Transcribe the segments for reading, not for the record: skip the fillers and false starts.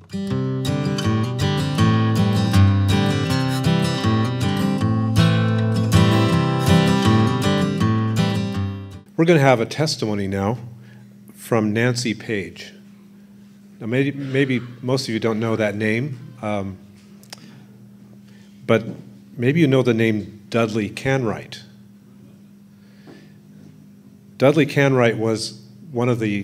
We're going to have a testimony now from Nancy Paige. Now, maybe most of you don't know that name, but maybe you know the name Dudley Canright. Dudley Canright was one of the,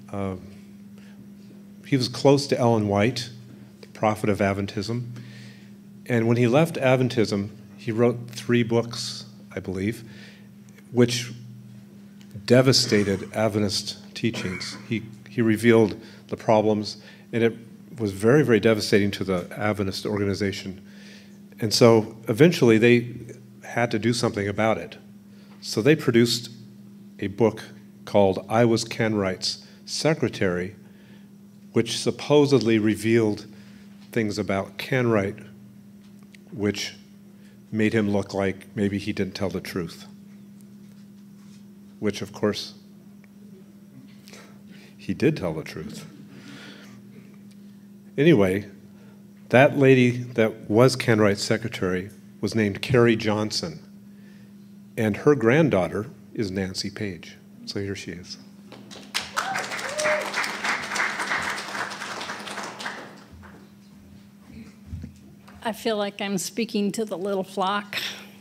he was close to Ellen White, the prophet of Adventism. And when he left Adventism, he wrote 3 books, I believe, which devastated Adventist teachings. He revealed the problems, and it was very, very devastating to the Adventist organization. And so eventually they had to do something about it. So they produced a book called I Was Canright's Secretary, which supposedly revealed things about Canright which made him look like maybe he didn't tell the truth. Which, of course, he did tell the truth. Anyway, that lady that was Canright's secretary was named Carrie Johnson, and her granddaughter is Nancy Paige. So here she is. I feel like I'm speaking to the little flock.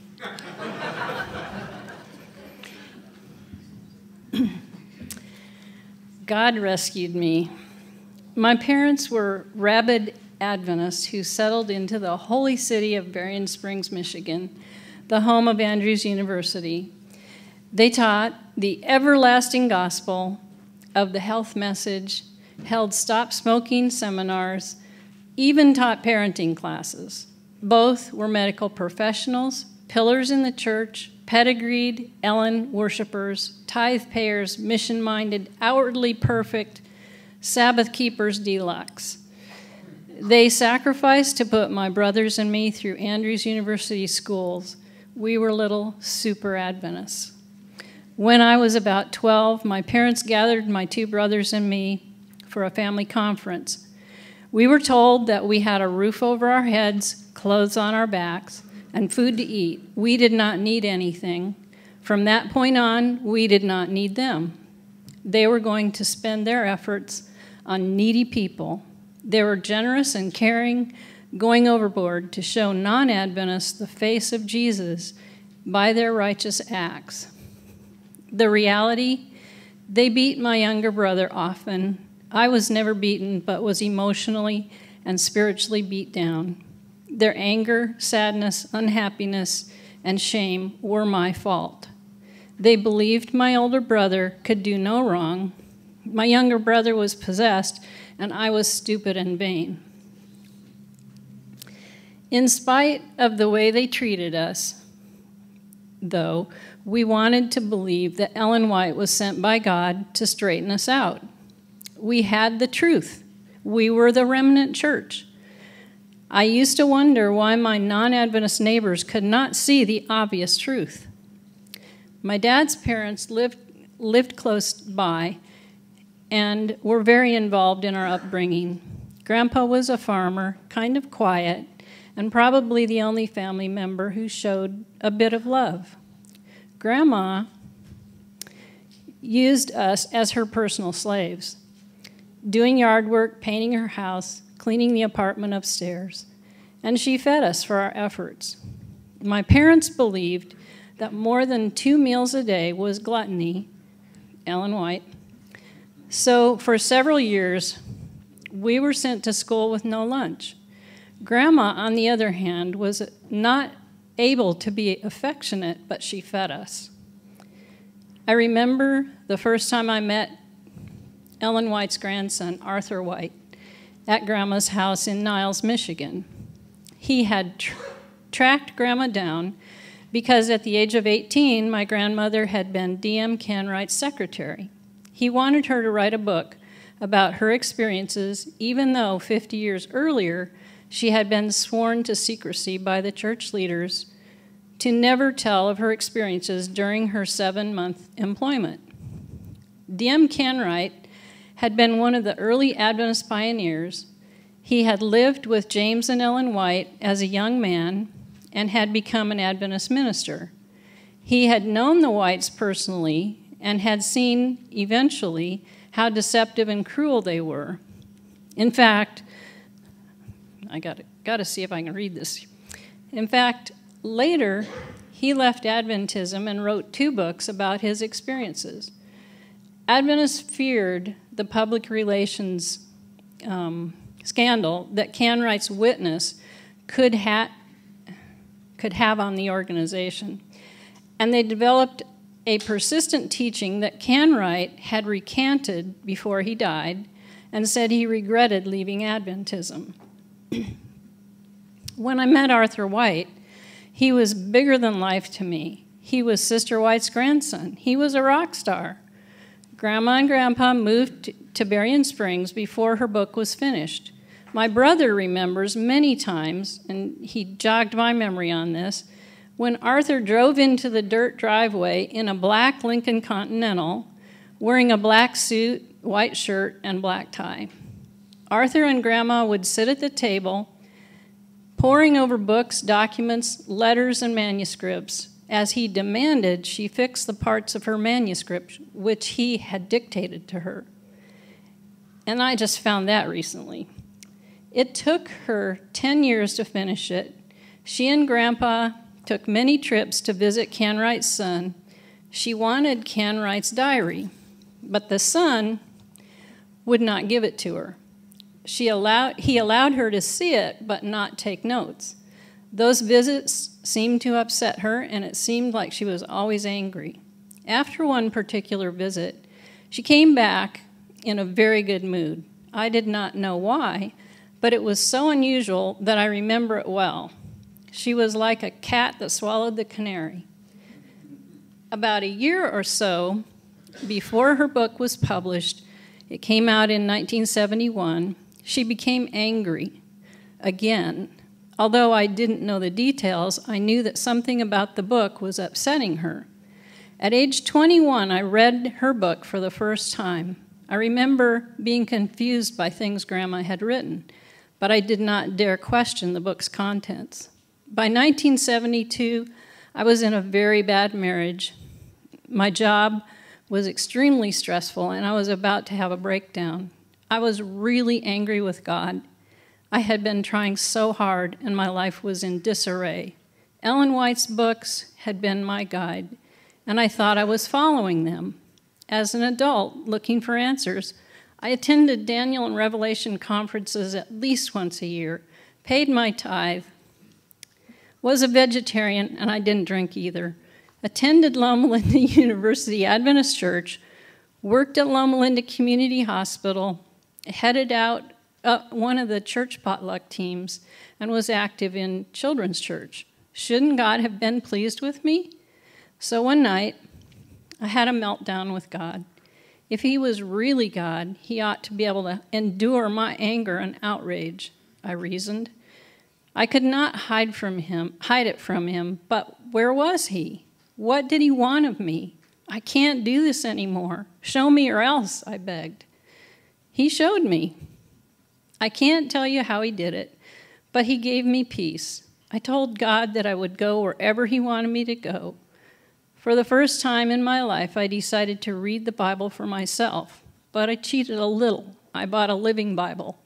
God rescued me. My parents were rabid Adventists who settled into the holy city of Berrien Springs, Michigan, the home of Andrews University. They taught the everlasting gospel of the health message, held stop smoking seminars, even taught parenting classes. Both were medical professionals, pillars in the church, pedigreed Ellen worshipers, tithe payers, mission-minded, outwardly perfect, Sabbath keepers deluxe. They sacrificed to put my brothers and me through Andrews University schools. We were little super Adventists. When I was about 12, my parents gathered my 2 brothers and me for a family conference. We were told that we had a roof over our heads, clothes on our backs, and food to eat. We did not need anything. From that point on, we did not need them. They were going to spend their efforts on needy people. They were generous and caring, going overboard to show non-Adventists the face of Jesus by their righteous acts. The reality, they beat my younger brother often. I was never beaten, but was emotionally and spiritually beat down. Their anger, sadness, unhappiness, and shame were my fault. They believed my older brother could do no wrong. My younger brother was possessed, and I was stupid and vain. In spite of the way they treated us, though, we wanted to believe that Ellen White was sent by God to straighten us out. We had the truth. We were the remnant church. I used to wonder why my non-Adventist neighbors could not see the obvious truth. My dad's parents lived close by and were very involved in our upbringing. Grandpa was a farmer, kind of quiet, and probably the only family member who showed a bit of love. Grandma used us as her personal slaves, doing yard work, painting her house, cleaning the apartment upstairs, and she fed us for our efforts. My parents believed that more than 2 meals a day was gluttony, Ellen White. So for several years, we were sent to school with no lunch. Grandma, on the other hand, was not able to be affectionate, but she fed us. I remember the first time I met Ellen White's grandson, Arthur White, at Grandma's house in Niles, Michigan. He had tracked Grandma down because at the age of 18, my grandmother had been D.M. Canright's secretary. He wanted her to write a book about her experiences, even though 50 years earlier, she had been sworn to secrecy by the church leaders to never tell of her experiences during her 7-month employment. D.M. Canright had been one of the early Adventist pioneers, He had lived with James and Ellen White as a young man and had become an Adventist minister. He had known the Whites personally and had seen eventually how deceptive and cruel they were. In fact, I got to see if I can read this. In fact, later, he left Adventism and wrote 2 books about his experiences. Adventists feared the public relations scandal that Canright's witness could have on the organization, and they developed a persistent teaching that Canright had recanted before he died and said he regretted leaving Adventism. When I met Arthur White, he was bigger than life to me. He was Sister White's grandson. He was a rock star. Grandma and Grandpa moved to Berrien Springs before her book was finished. My brother remembers many times, and he jogged my memory on this, when Arthur drove into the dirt driveway in a black Lincoln Continental, wearing a black suit, white shirt, and black tie. Arthur and Grandma would sit at the table, poring over books, documents, letters, and manuscripts, as he demanded she fix the parts of her manuscript which he had dictated to her. And I just found that recently. It took her 10 years to finish it. She and Grandpa took many trips to visit Canright's son. She wanted Canright's diary, but the son would not give it to her. He allowed her to see it, but not take notes. Those visits seemed to upset her, and it seemed like she was always angry. After one particular visit, she came back in a very good mood. I did not know why, but it was so unusual that I remember it well. She was like a cat that swallowed the canary. About a year or so before her book was published, it came out in 1971, she became angry again. Although I didn't know the details, I knew that something about the book was upsetting her. At age 21, I read her book for the first time. I remember being confused by things Grandma had written, but I did not dare question the book's contents. By 1972, I was in a very bad marriage. My job was extremely stressful, and I was about to have a breakdown. I was really angry with God. I had been trying so hard, and my life was in disarray. Ellen White's books had been my guide, and I thought I was following them. As an adult looking for answers, I attended Daniel and Revelation conferences at least once a year, paid my tithe, was a vegetarian, and I didn't drink either, attended Loma Linda University Adventist Church, worked at Loma Linda Community Hospital, headed out one of the church potluck teams, and was active in children's church. Shouldn't God have been pleased with me? So one night, I had a meltdown with God. If he was really God, he ought to be able to endure my anger and outrage, I reasoned. I could not hide it from him, but where was he? What did he want of me? I can't do this anymore. Show me or else, I begged. He showed me. I can't tell you how he did it, but he gave me peace. I told God that I would go wherever he wanted me to go. For the first time in my life, I decided to read the Bible for myself, but I cheated a little. I bought a living Bible.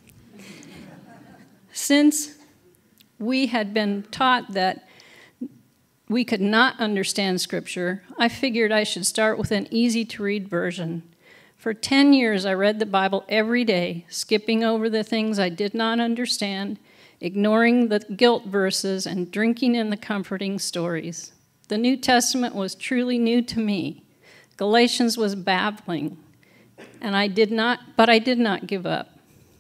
Since we had been taught that we could not understand Scripture, I figured I should start with an easy-to-read version. For 10 years, I read the Bible every day, skipping over the things I did not understand, ignoring the guilt verses, and drinking in the comforting stories. The New Testament was truly new to me. Galatians was babbling, and I did not give up.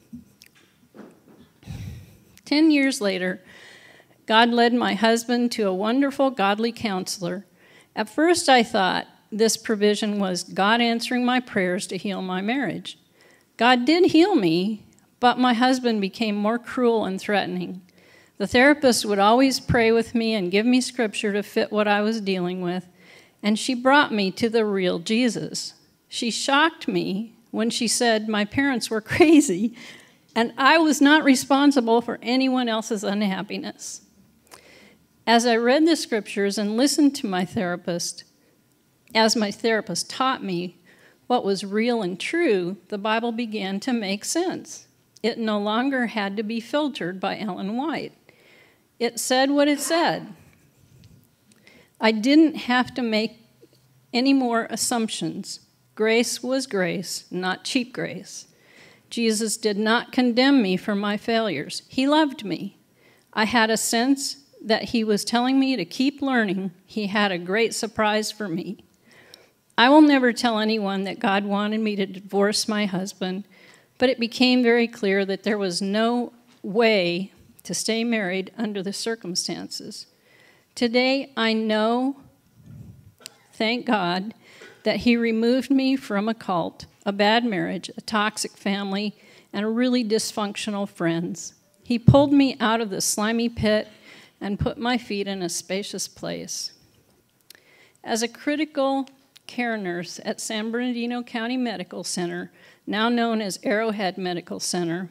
10 years later, God led my husband to a wonderful godly counselor. At first, I thought this provision was God answering my prayers to heal my marriage. God did heal me, but my husband became more cruel and threatening. The therapist would always pray with me and give me scripture to fit what I was dealing with, and she brought me to the real Jesus. She shocked me when she said my parents were crazy and I was not responsible for anyone else's unhappiness. As I read the scriptures and listened to my therapist, as my therapist taught me what was real and true, the Bible began to make sense. It no longer had to be filtered by Ellen White. It said what it said. I didn't have to make any more assumptions. Grace was grace, not cheap grace. Jesus did not condemn me for my failures. He loved me. I had a sense that he was telling me to keep learning. He had a great surprise for me. I will never tell anyone that God wanted me to divorce my husband, but it became very clear that there was no way to stay married under the circumstances. Today, I know, thank God, that he removed me from a cult, a bad marriage, a toxic family, and really dysfunctional friends. He pulled me out of the slimy pit and put my feet in a spacious place. As a critical care nurse at San Bernardino County Medical Center, now known as Arrowhead Medical Center,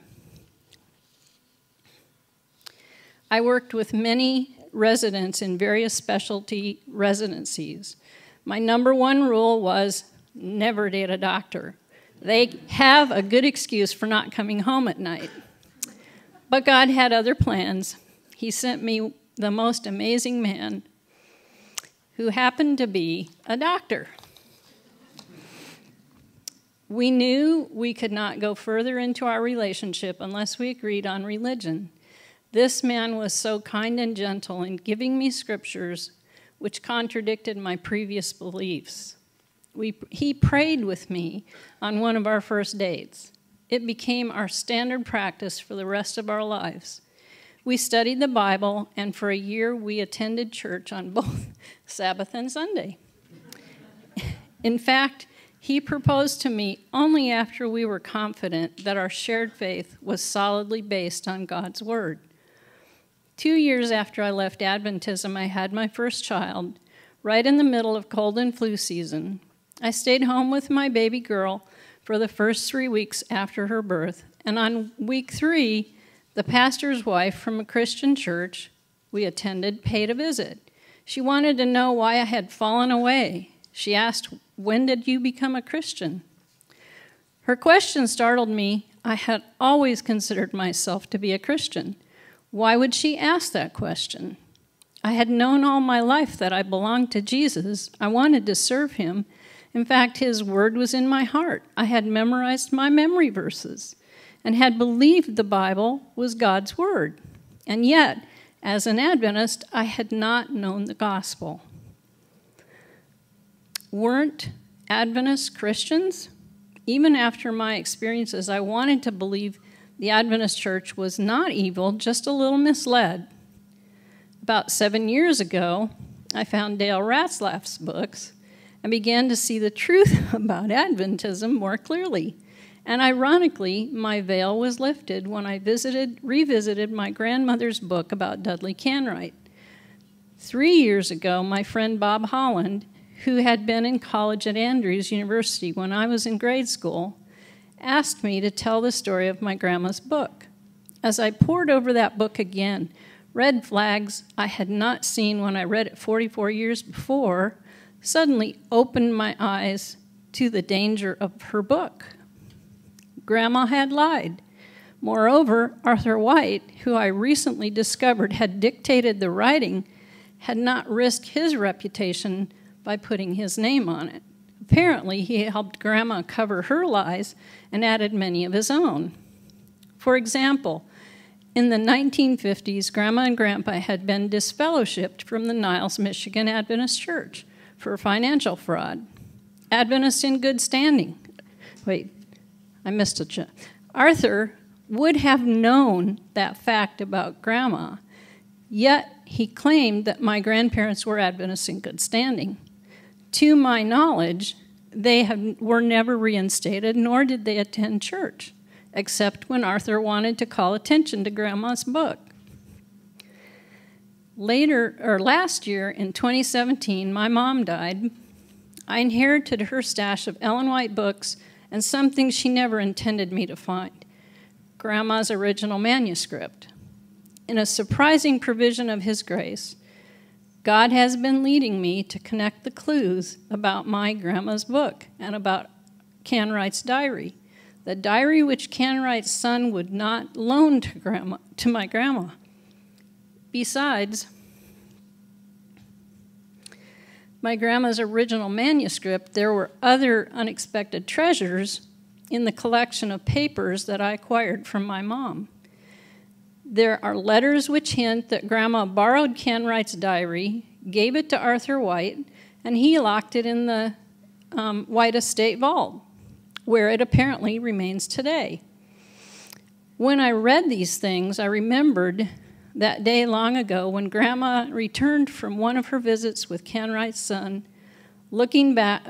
I worked with many residents in various specialty residencies. My number one rule was never date a doctor. They have a good excuse for not coming home at night. But God had other plans. He sent me the most amazing man who happened to be a doctor. We knew we could not go further into our relationship unless we agreed on religion. This man was so kind and gentle in giving me scriptures which contradicted my previous beliefs. He prayed with me on one of our first dates. It became our standard practice for the rest of our lives. We studied the Bible, and for a year we attended church on both Sabbath and Sunday. In fact, he proposed to me only after we were confident that our shared faith was solidly based on God's Word. 2 years after I left Adventism, I had my first child, right in the middle of cold and flu season. I stayed home with my baby girl for the first 3 weeks after her birth, and on week 3, the pastor's wife from a Christian church we attended paid a visit. She wanted to know why I had fallen away. She asked, "When did you become a Christian?" Her question startled me. I had always considered myself to be a Christian. Why would she ask that question? I had known all my life that I belonged to Jesus. I wanted to serve him. In fact, his word was in my heart. I had memorized my memory verses and had believed the Bible was God's word. And yet, as an Adventist, I had not known the gospel. Weren't Adventists Christians? Even after my experiences, I wanted to believe the Adventist church was not evil, just a little misled. About 7 years ago, I found Dale Ratzlaff's books and began to see the truth about Adventism more clearly. And ironically, my veil was lifted when I revisited my grandmother's book about Dudley Canright. 3 years ago, my friend Bob Holland, who had been in college at Andrews University when I was in grade school, asked me to tell the story of my grandma's book. As I pored over that book again, red flags I had not seen when I read it 44 years before suddenly opened my eyes to the danger of her book. Grandma had lied. Moreover, Arthur White, who I recently discovered had dictated the writing, had not risked his reputation by putting his name on it. Apparently, he helped Grandma cover her lies and added many of his own. For example, in the 1950s, Grandma and Grandpa had been disfellowshipped from the Niles, Michigan Adventist Church for financial fraud. Adventists in good standing. Wait, I missed a Arthur would have known that fact about Grandma, yet he claimed that my grandparents were Adventists in good standing. To my knowledge, they were never reinstated, nor did they attend church, except when Arthur wanted to call attention to Grandma's book. Last year, in 2017, my mom died. I inherited her stash of Ellen White books and some things she never intended me to find. Grandma's original manuscript. In a surprising provision of His grace, God has been leading me to connect the clues about my grandma's book and about Canright's diary, the diary which Canright's son would not loan to my grandma. Besides, my grandma's original manuscript, there were other unexpected treasures in the collection of papers that I acquired from my mom. There are letters which hint that Grandma borrowed Canright's diary, gave it to Arthur White, and he locked it in the White Estate vault, where it apparently remains today. When I read these things, I remembered that day long ago when Grandma returned from one of her visits with Canright's son, looking like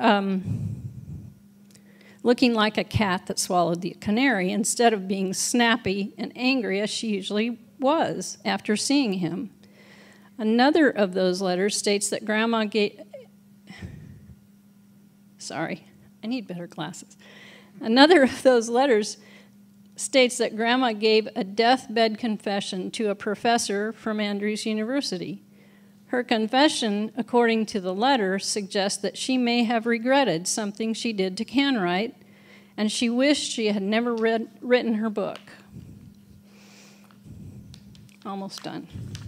a cat that swallowed the canary instead of being snappy and angry as she usually was after seeing him. Another of those letters states that Grandma gave... Sorry, I need better glasses. Another of those letters states that Grandma gave a deathbed confession to a professor from Andrews University. Her confession, according to the letter, suggests that she may have regretted something she did to Canright, and she wished she had never written her book. Almost done.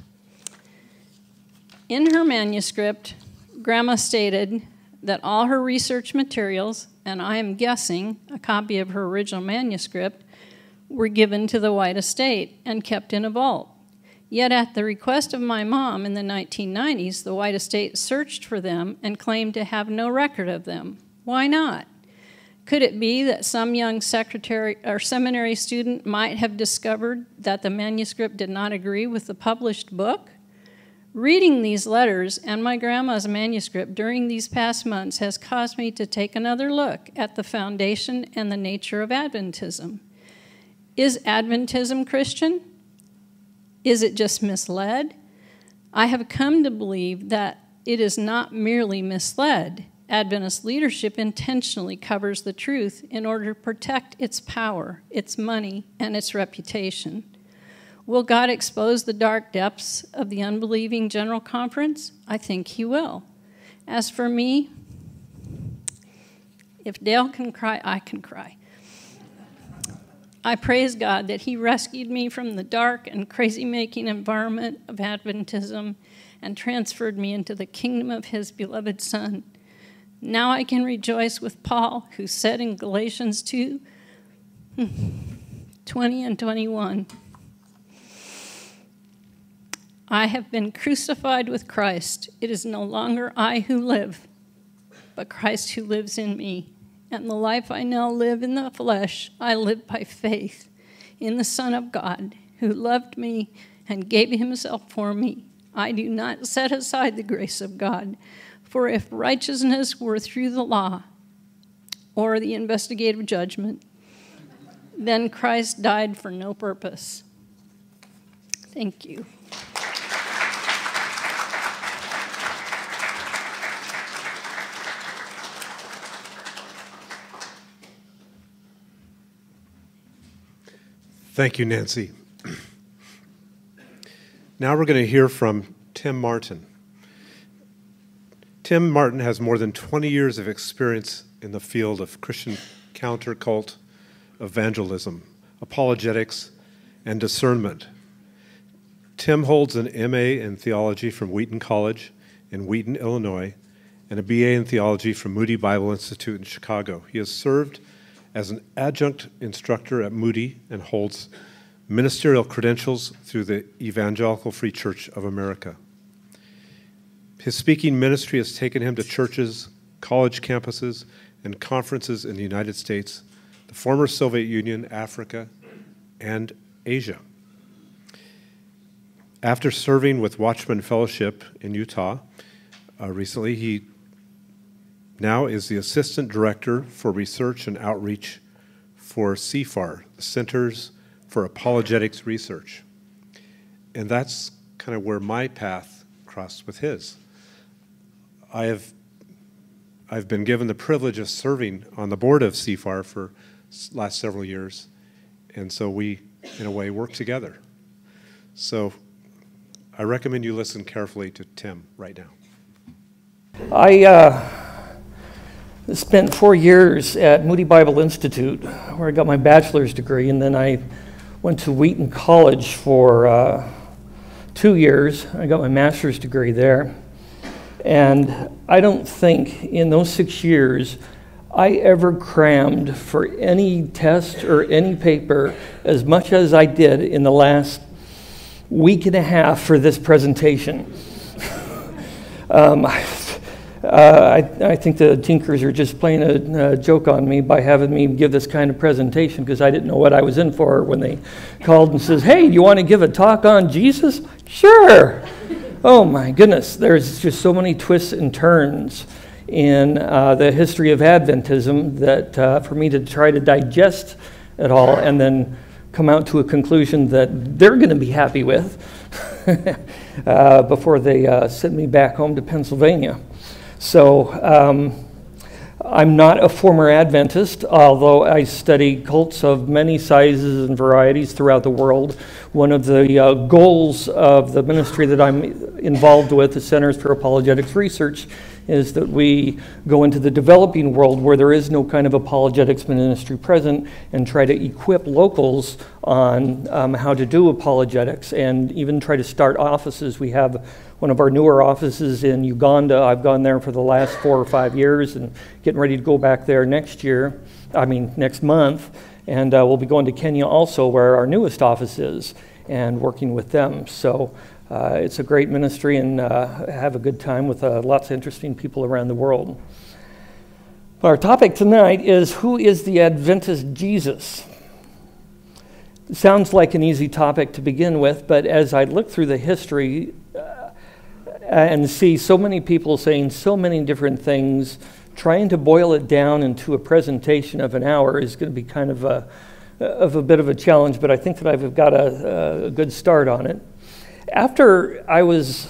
In her manuscript, Grandma stated that all her research materials, and I am guessing a copy of her original manuscript, were given to the White Estate and kept in a vault. Yet at the request of my mom in the 1990s, the White Estate searched for them and claimed to have no record of them. Why not? Could it be that some young secretary or seminary student might have discovered that the manuscript did not agree with the published book? Reading these letters and my grandma's manuscript during these past months has caused me to take another look at the foundation and the nature of Adventism. Is Adventism Christian? Is it just misled? I have come to believe that it is not merely misled. Adventist leadership intentionally covers the truth in order to protect its power, its money, and its reputation. Will God expose the dark depths of the unbelieving General Conference? I think He will. As for me, if Dale can cry, I can cry. I praise God that He rescued me from the dark and crazy-making environment of Adventism and transferred me into the kingdom of His beloved Son. Now I can rejoice with Paul, who said in Galatians 2, 20 and 21, I have been crucified with Christ. It is no longer I who live, but Christ who lives in me. And the life I now live in the flesh, I live by faith in the Son of God, who loved me and gave Himself for me. I do not set aside the grace of God, for if righteousness were through the law or the investigative judgment, then Christ died for no purpose. Thank you. Thank you, Nancy. Now we're going to hear from Tim Martin. Tim Martin has more than 20 years of experience in the field of Christian counter-cult evangelism, apologetics, and discernment. Tim holds an MA in theology from Wheaton College in Wheaton, Illinois, and a BA in theology from Moody Bible Institute in Chicago. He has served as an adjunct instructor at Moody and holds ministerial credentials through the Evangelical Free Church of America. His speaking ministry has taken him to churches, college campuses, and conferences in the United States, the former Soviet Union, Africa, and Asia. After serving with Watchman Fellowship in Utah recently, he now is the Assistant Director for Research and Outreach for CFAR, the Centers for Apologetics Research. And that's kind of where my path crossed with his. I've been given the privilege of serving on the board of CFAR for last several years, and so we in a way, work together. So I recommend you listen carefully to Tim right now. I spent 4 years at Moody Bible Institute, where I got my bachelor's degree, and then I went to Wheaton College for 2 years. I got my master's degree there. And I don't think in those 6 years I ever crammed for any test or any paper as much as I did in the last week and a half for this presentation. I think the Tinkers are just playing a joke on me by having me give this kind of presentation, because I didn't know what I was in for when they called and says, "Hey, do you want to give a talk on Jesus?" Sure. Oh my goodness, there's just so many twists and turns in the history of Adventism that for me to try to digest it all and then come out to a conclusion that they're going to be happy with before they send me back home to Pennsylvania. So I'm not a former Adventist, although I study cults of many sizes and varieties throughout the world. One of the goals of the ministry that I'm involved with, the Centers for Apologetics Research, is that we go into the developing world where there is no kind of apologetics ministry present and try to equip locals on how to do apologetics, and even try to start offices. We have one of our newer offices in Uganda. I've gone there for the last 4 or 5 years and getting ready to go back there next month. And we'll be going to Kenya also, where our newest office is, and working with them. So it's a great ministry, and have a good time with lots of interesting people around the world. Our topic tonight is, who is the Adventist Jesus? It sounds like an easy topic to begin with, but as I look through the history and see so many people saying so many different things, trying to boil it down into a presentation of an hour is going to be kind of a bit of a challenge, but I think that I've got a good start on it. After I was,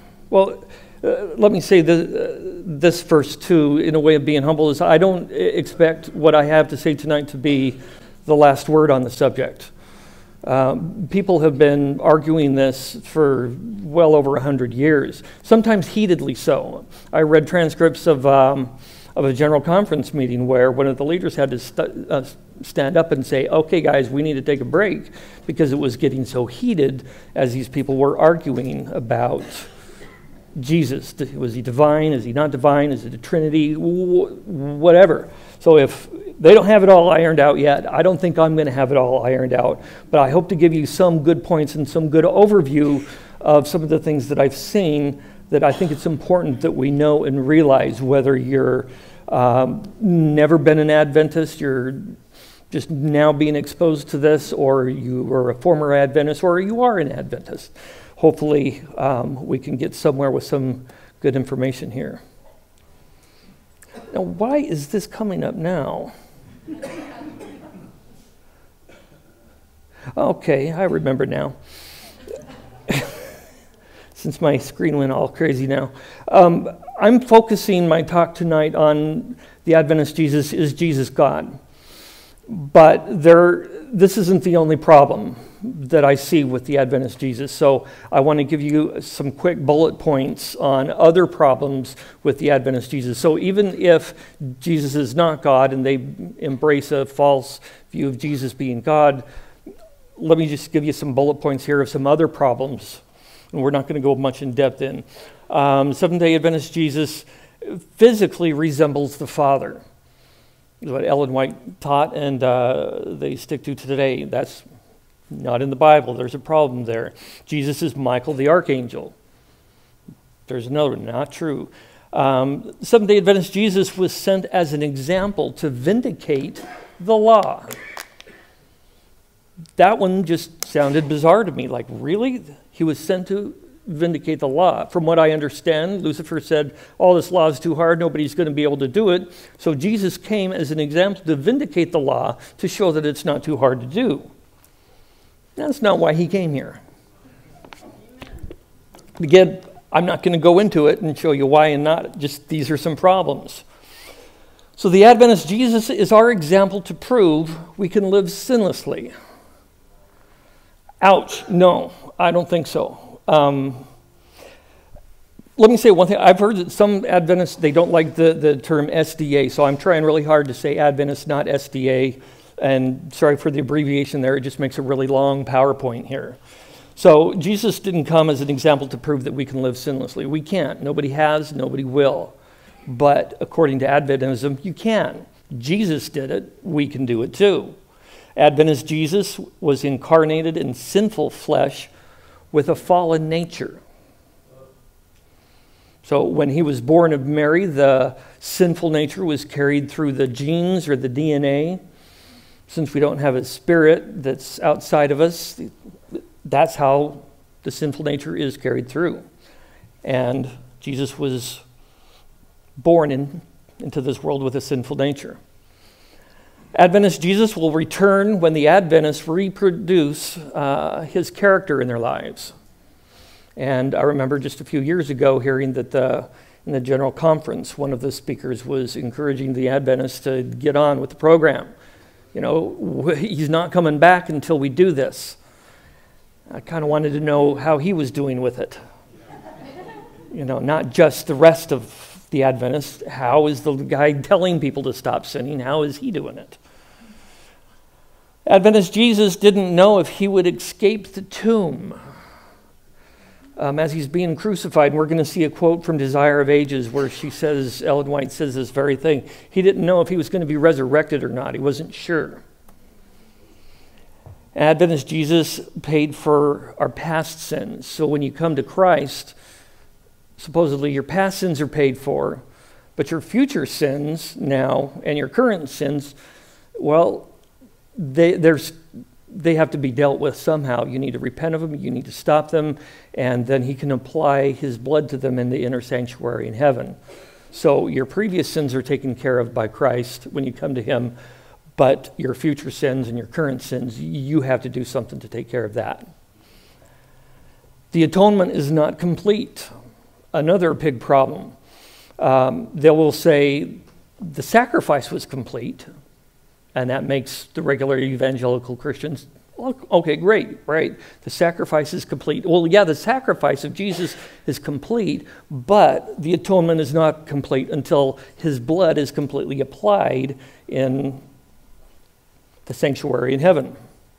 let me say this first too, in a way of being humble, is I don't expect what I have to say tonight to be the last word on the subject. People have been arguing this for well over 100 years, sometimes heatedly so. I read transcripts of a general conference meeting where one of the leaders had to stand up and say, "Okay, guys, we need to take a break," because it was getting so heated as these people were arguing about Jesus. Was he divine? Is he not divine? Is it a Trinity? Whatever. So if they don't have it all ironed out yet, I don't think I'm going to have it all ironed out. But I hope to give you some good points and some good overview of some of the things that I've seen that I think it's important that we know and realize, whether you're never been an Adventist, you're just now being exposed to this, or you were a former Adventist, or you are an Adventist. Hopefully we can get somewhere with some good information here. Now, why is this coming up now? Okay, I remember now. Since my screen went all crazy now. I'm focusing my talk tonight on the Adventist Jesus. Is Jesus God? But this isn't the only problem that I see with the Adventist Jesus. So I want to give you some quick bullet points on other problems with the Adventist Jesus. So even if Jesus is not God and they embrace a false view of Jesus being God, let me just give you some bullet points here of some other problems. And we're not going to go much in depth in. Seventh-day Adventist Jesus physically resembles the Father. That's what Ellen White taught, and they stick to today. That's not in the Bible. There's a problem there. Jesus is Michael the Archangel. There's another one, not true. Seventh-day Adventist Jesus was sent as an example to vindicate the law. That one just sounded bizarre to me. Like, really? He was sent to vindicate the law. From what I understand, Lucifer said, "All this law is too hard, nobody's going to be able to do it." So Jesus came as an example to vindicate the law, to show that it's not too hard to do. That's not why he came here. Again, I'm not going to go into it and show you why and not. Just these are some problems. So the Adventist Jesus is our example to prove we can live sinlessly. Ouch, no, I don't think so. Let me say one thing. I've heard that some Adventists, they don't like the term SDA, so I'm trying really hard to say Adventist, not SDA, and sorry for the abbreviation there. It just makes a really long PowerPoint here. So Jesus didn't come as an example to prove that we can live sinlessly. We can't. Nobody has, nobody will. But according to Adventism, you can. Jesus did it. We can do it too. Adventist Jesus was incarnated in sinful flesh with a fallen nature. So when he was born of Mary, the sinful nature was carried through the genes or the DNA. Since we don't have a spirit that's outside of us, that's how the sinful nature is carried through. And Jesus was born into this world with a sinful nature. Adventist Jesus will return when the Adventists reproduce his character in their lives. And I remember just a few years ago hearing that in the general conference, one of the speakers was encouraging the Adventists to get on with the program. You know, he's not coming back until we do this. I kind of wanted to know how he was doing with it. You know, not just the rest of the Adventists. How is the guy telling people to stop sinning? How is he doing it? Adventist Jesus didn't know if he would escape the tomb. As he's being crucified, and we're going to see a quote from Desire of Ages where she says, Ellen White says this very thing. He didn't know if he was going to be resurrected or not. He wasn't sure. Adventist Jesus paid for our past sins. So when you come to Christ, supposedly your past sins are paid for, but your future sins now and your current sins, well, they have to be dealt with somehow. You need to repent of them, you need to stop them, and then he can apply his blood to them in the inner sanctuary in heaven. So your previous sins are taken care of by Christ when you come to him, but your future sins and your current sins, you have to do something to take care of that. The atonement is not complete. Another big problem. They will say the sacrifice was complete, and that makes the regular evangelical Christians, okay, great, right? The sacrifice is complete. Well, yeah, the sacrifice of Jesus is complete, but the atonement is not complete until his blood is completely applied in the sanctuary in heaven.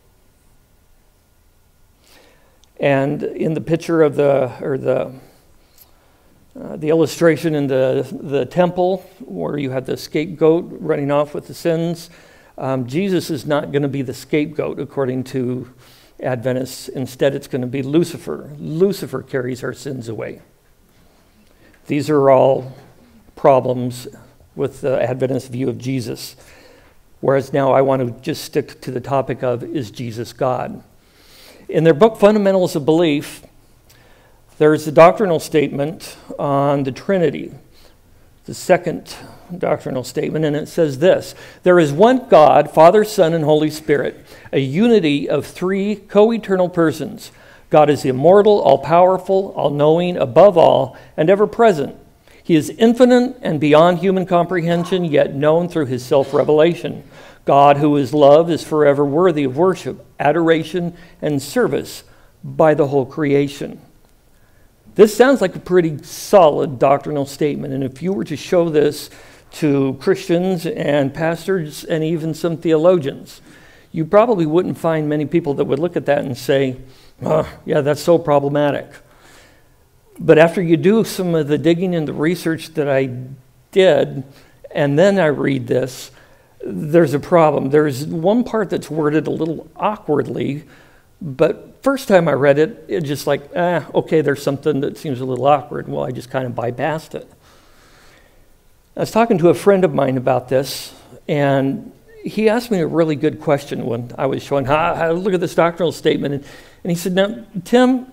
And in the picture of the illustration in the temple where you have the scapegoat running off with the sins, Jesus is not going to be the scapegoat according to Adventists. Instead, it's going to be Lucifer. Lucifer carries our sins away. These are all problems with the Adventist view of Jesus. Whereas now I want to just stick to the topic of, is Jesus God? In their book, Fundamentals of Belief, there's a doctrinal statement on the Trinity, the second doctrinal statement, and it says this: there is one God, Father, Son, and Holy Spirit, a unity of three co-eternal persons. God is immortal, all-powerful, all-knowing, above all, and ever-present. He is infinite and beyond human comprehension, yet known through his self-revelation. God, who is love, is forever worthy of worship, adoration, and service by the whole creation. This sounds like a pretty solid doctrinal statement, and if you were to show this to Christians and pastors and even some theologians, you probably wouldn't find many people that would look at that and say, oh, yeah, that's so problematic. But after you do some of the digging and the research that I did, and then I read this, there's a problem. There's one part that's worded a little awkwardly, but first time I read it, it's just like, okay, there's something that seems a little awkward. Well, I just kind of bypassed it. I was talking to a friend of mine about this, and he asked me a really good question when I was showing how to look at this doctrinal statement. And he said, now, Tim,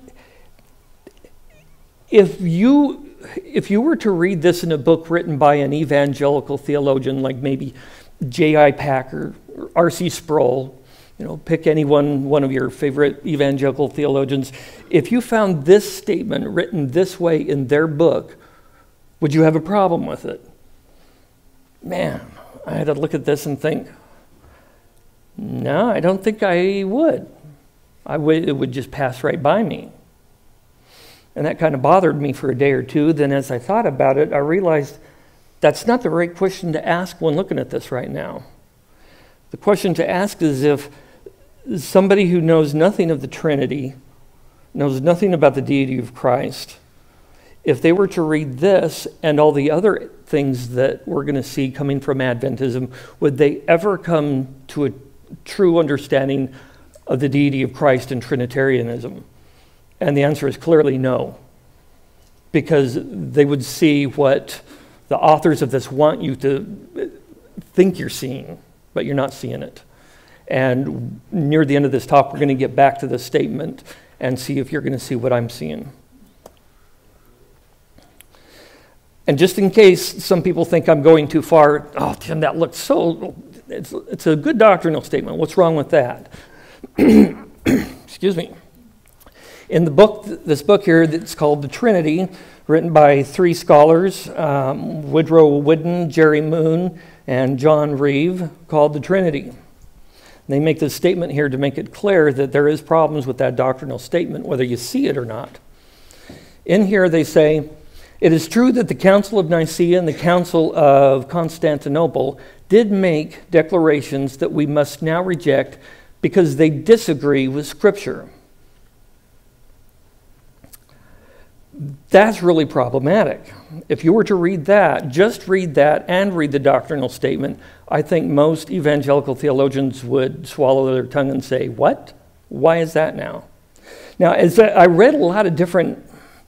if you were to read this in a book written by an evangelical theologian like maybe J.I. Packer or R.C. Sproul, pick one of your favorite evangelical theologians, if you found this statement written this way in their book, would you have a problem with it? Man, I had to look at this and think, no, I don't think I would. it would just pass right by me. And that kind of bothered me for a day or two. Then as I thought about it, I realized that's not the right question to ask when looking at this right now. The question to ask is if somebody who knows nothing of the Trinity, knows nothing about the deity of Christ, if they were to read this and all the other things that we're going to see coming from Adventism, would they ever come to a true understanding of the deity of Christ and Trinitarianism? And the answer is clearly no, because they would see what the authors of this want you to think you're seeing, but you're not seeing it. And near the end of this talk, we're going to get back to this statement and see if you're going to see what I'm seeing. And just in case some people think I'm going too far, oh, Tim, that looks so, it's a good doctrinal statement. What's wrong with that? Excuse me. In the book, this book here that's called The Trinity, written by three scholars, Woodrow Whidden, Jerry Moon, and John Reeve, called The Trinity. They make this statement here to make it clear that there is problems with that doctrinal statement, whether you see it or not. In here they say, it is true that the Council of Nicaea and the Council of Constantinople did make declarations that we must now reject because they disagree with Scripture. That's really problematic. If you were to read that, just read that and read the doctrinal statement, I think most evangelical theologians would swallow their tongue and say, what? Why is that now? Now, as I read a lot of different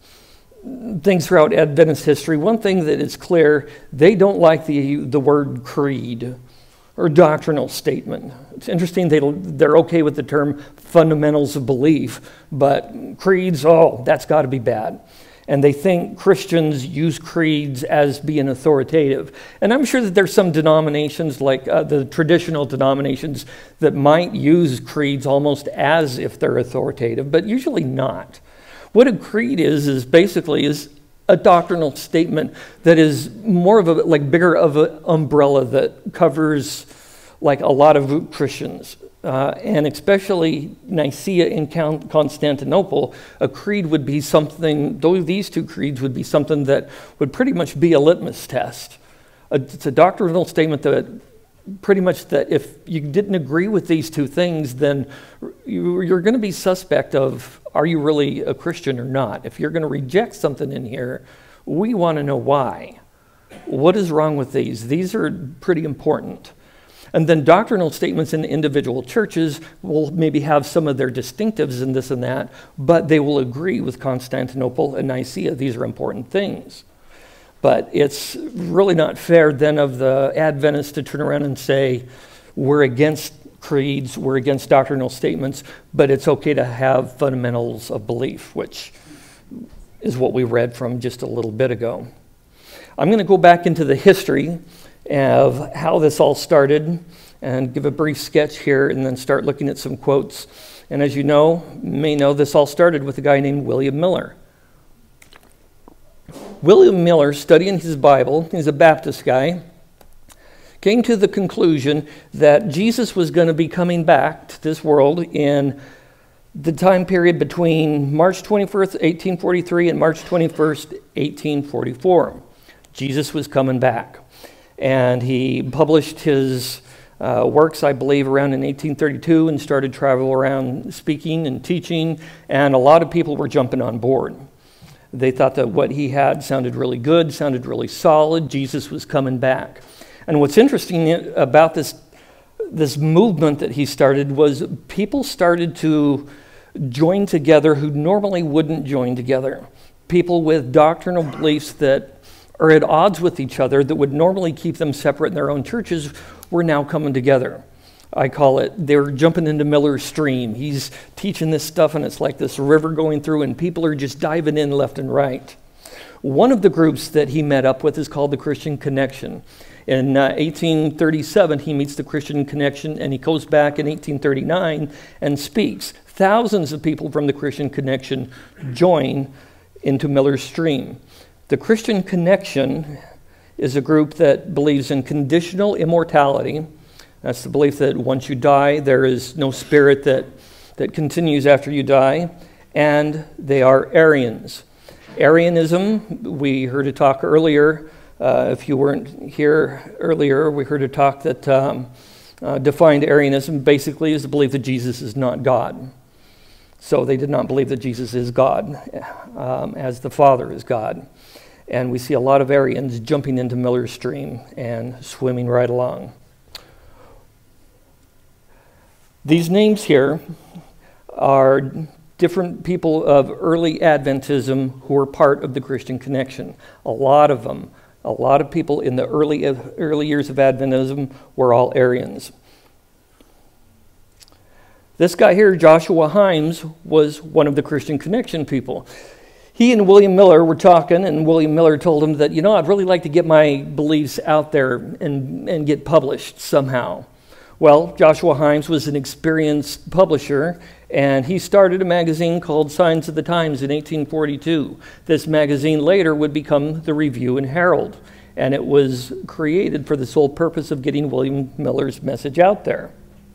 things throughout Adventist history, one thing that is clear, they don't like the word creed or doctrinal statement. It's interesting, they're okay with the term fundamentals of belief, but creeds, oh, that's got to be bad. And they think Christians use creeds as being authoritative. And I'm sure that there's some denominations, like the traditional denominations, that might use creeds almost as if they're authoritative, but usually not. What a creed is basically a doctrinal statement that is more of a, like bigger of an umbrella that covers like a lot of Christians. And especially Nicaea and Constantinople, a creed would be something, though these two creeds would be something that would pretty much be a litmus test. It's a doctrinal statement that pretty much that if you didn't agree with these two things, then you're going to be suspect of, are you really a Christian or not? If you're going to reject something in here, we want to know why. What is wrong with these? These are pretty important. And then doctrinal statements in individual churches will maybe have some of their distinctives in this and that, but they will agree with Constantinople and Nicaea. These are important things. But it's really not fair then of the Adventists to turn around and say, we're against creeds, we're against doctrinal statements, but it's okay to have fundamentals of belief, which is what we read from just a little bit ago. I'm going to go back into the history of how this all started and give a brief sketch here and then start looking at some quotes. And as you may know, this all started with a guy named William Miller. William Miller, studying his Bible, he's a Baptist guy, came to the conclusion that Jesus was going to be coming back to this world in the time period between March 21st, 1843 and March 21st, 1844. Jesus was coming back. And he published his works, I believe, around in 1832 and started traveling around speaking and teaching, and a lot of people were jumping on board. They thought that what he had sounded really good, sounded really solid. Jesus was coming back. And what's interesting about this movement that he started was people started to join together who normally wouldn't join together. People with doctrinal beliefs that are at odds with each other that would normally keep them separate in their own churches were now coming together. I call it, they're jumping into Miller's stream. He's teaching this stuff and it's like this river going through and people are just diving in left and right. One of the groups that he met up with is called the Christian Connection. In 1837, he meets the Christian Connection and he goes back in 1839 and speaks. Thousands of people from the Christian Connection join into Miller's stream. The Christian Connection is a group that believes in conditional immortality. That's the belief that once you die, there is no spirit that that continues after you die, and they are Arians. Arianism, we heard a talk earlier. If you weren't here earlier, we heard a talk that defined Arianism basically as the belief that Jesus is not God. So they did not believe that Jesus is God, as the Father is God. And we see a lot of Arians jumping into Miller's stream and swimming right along. These names here are different people of early Adventism who were part of the Christian Connection. A lot of them, a lot of people in the early years of Adventism were all Arians. This guy here, Joshua Himes, was one of the Christian Connection people. He and William Miller were talking, and William Miller told him that, I'd really like to get my beliefs out there and get published somehow. Well, Joshua Himes was an experienced publisher, and he started a magazine called Signs of the Times in 1842. This magazine later would become the Review and Herald, and it was created for the sole purpose of getting William Miller's message out there.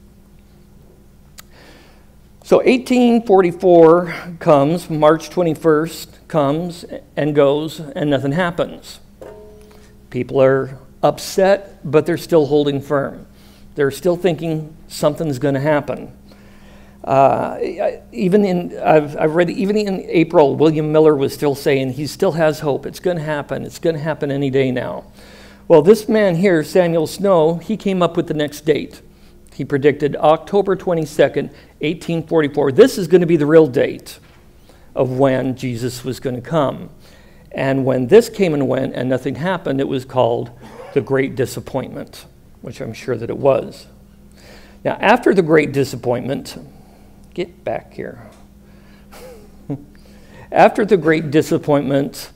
So 1844 comes, March 21st comes and goes, and nothing happens. People are upset, but they're still holding firm. They're still thinking something's going to happen. I've read even in April, William Miller was still saying he still has hope. It's going to happen. It's going to happen any day now. Well, this man here, Samuel Snow, he came up with the next date. He predicted October 22nd, 1844. This is going to be the real date of when Jesus was going to come. And when this came and went and nothing happened, it was called the Great Disappointment, which I'm sure that it was. Now, after the Great Disappointment, get back here. After the Great Disappointment,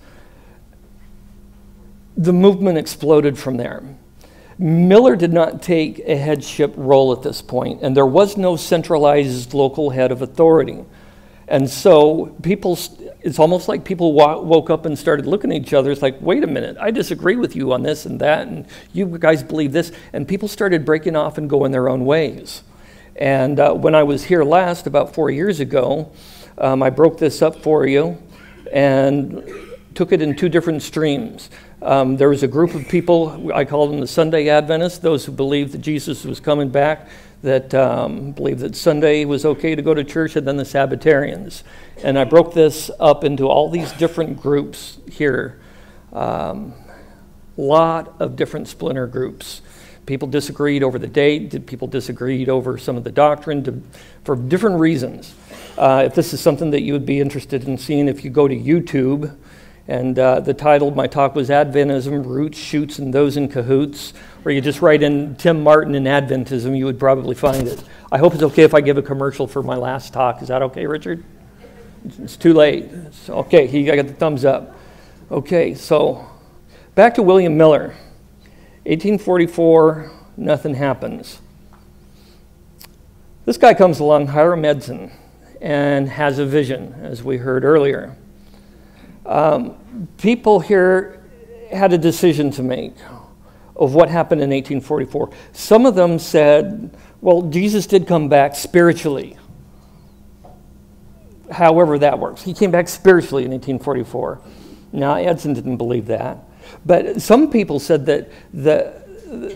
the movement exploded from there. Miller did not take a headship role at this point, and there was no centralized local head of authority. And so it's almost like people woke up and started looking at each other. It's like, wait a minute, I disagree with you on this and that, and you guys believe this. And people started breaking off and going their own ways. And when I was here last, about 4 years ago, I broke this up for you and took it in two different streams. There was a group of people, I called them the Sunday Adventists, those who believed that Jesus was coming back, that believed that Sunday was okay to go to church, and then the Sabbatarians. And I broke this up into all these different groups here. Lot of different splinter groups. People disagreed over the date, people disagreed over some of the doctrine for different reasons. If this is something that you would be interested in seeing, if you go to YouTube, and the title of my talk was Adventism, Roots, Shoots, and Those in Cahoots, or you just write in Tim Martin and Adventism, you would probably find it. I hope it's okay if I give a commercial for my last talk. Is that okay, Richard? It's too late. So, okay, I got the thumbs up. Okay, so back to William Miller. 1844, nothing happens. This guy comes along, Hiram Edson, and has a vision, as we heard earlier. People here had a decision to make of what happened in 1844. Some of them said, well, Jesus did come back spiritually. However that works. He came back spiritually in 1844. Now, Edson didn't believe that. But some people said that the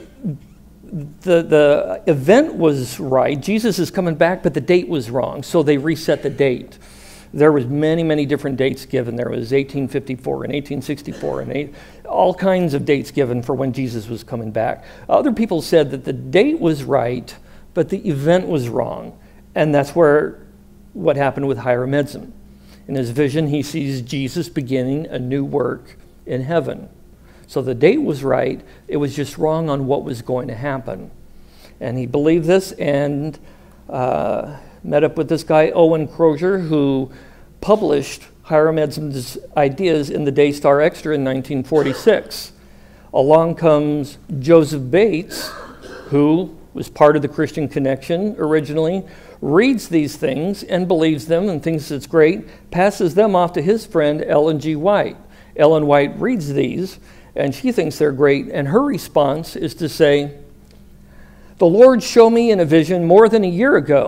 event was right. Jesus is coming back, but the date was wrong. So they reset the date. There was many, many different dates given. There was 1854 and 1864 and all kinds of dates given for when Jesus was coming back. Other people said that the date was right, but the event was wrong. And that's what happened with Hiram Edson. In his vision, he sees Jesus beginning a new work in heaven. So the date was right. It was just wrong on what was going to happen. And he believed this and met up with this guy, Owen Crozier, who published Hiram Edson's ideas in the Daystar Extra in 1946. Along comes Joseph Bates, who was part of the Christian Connection originally, reads these things and believes them and thinks it's great, passes them off to his friend Ellen G. White. Ellen White reads these, and she thinks they're great, and her response is to say, "The Lord showed me in a vision more than a year ago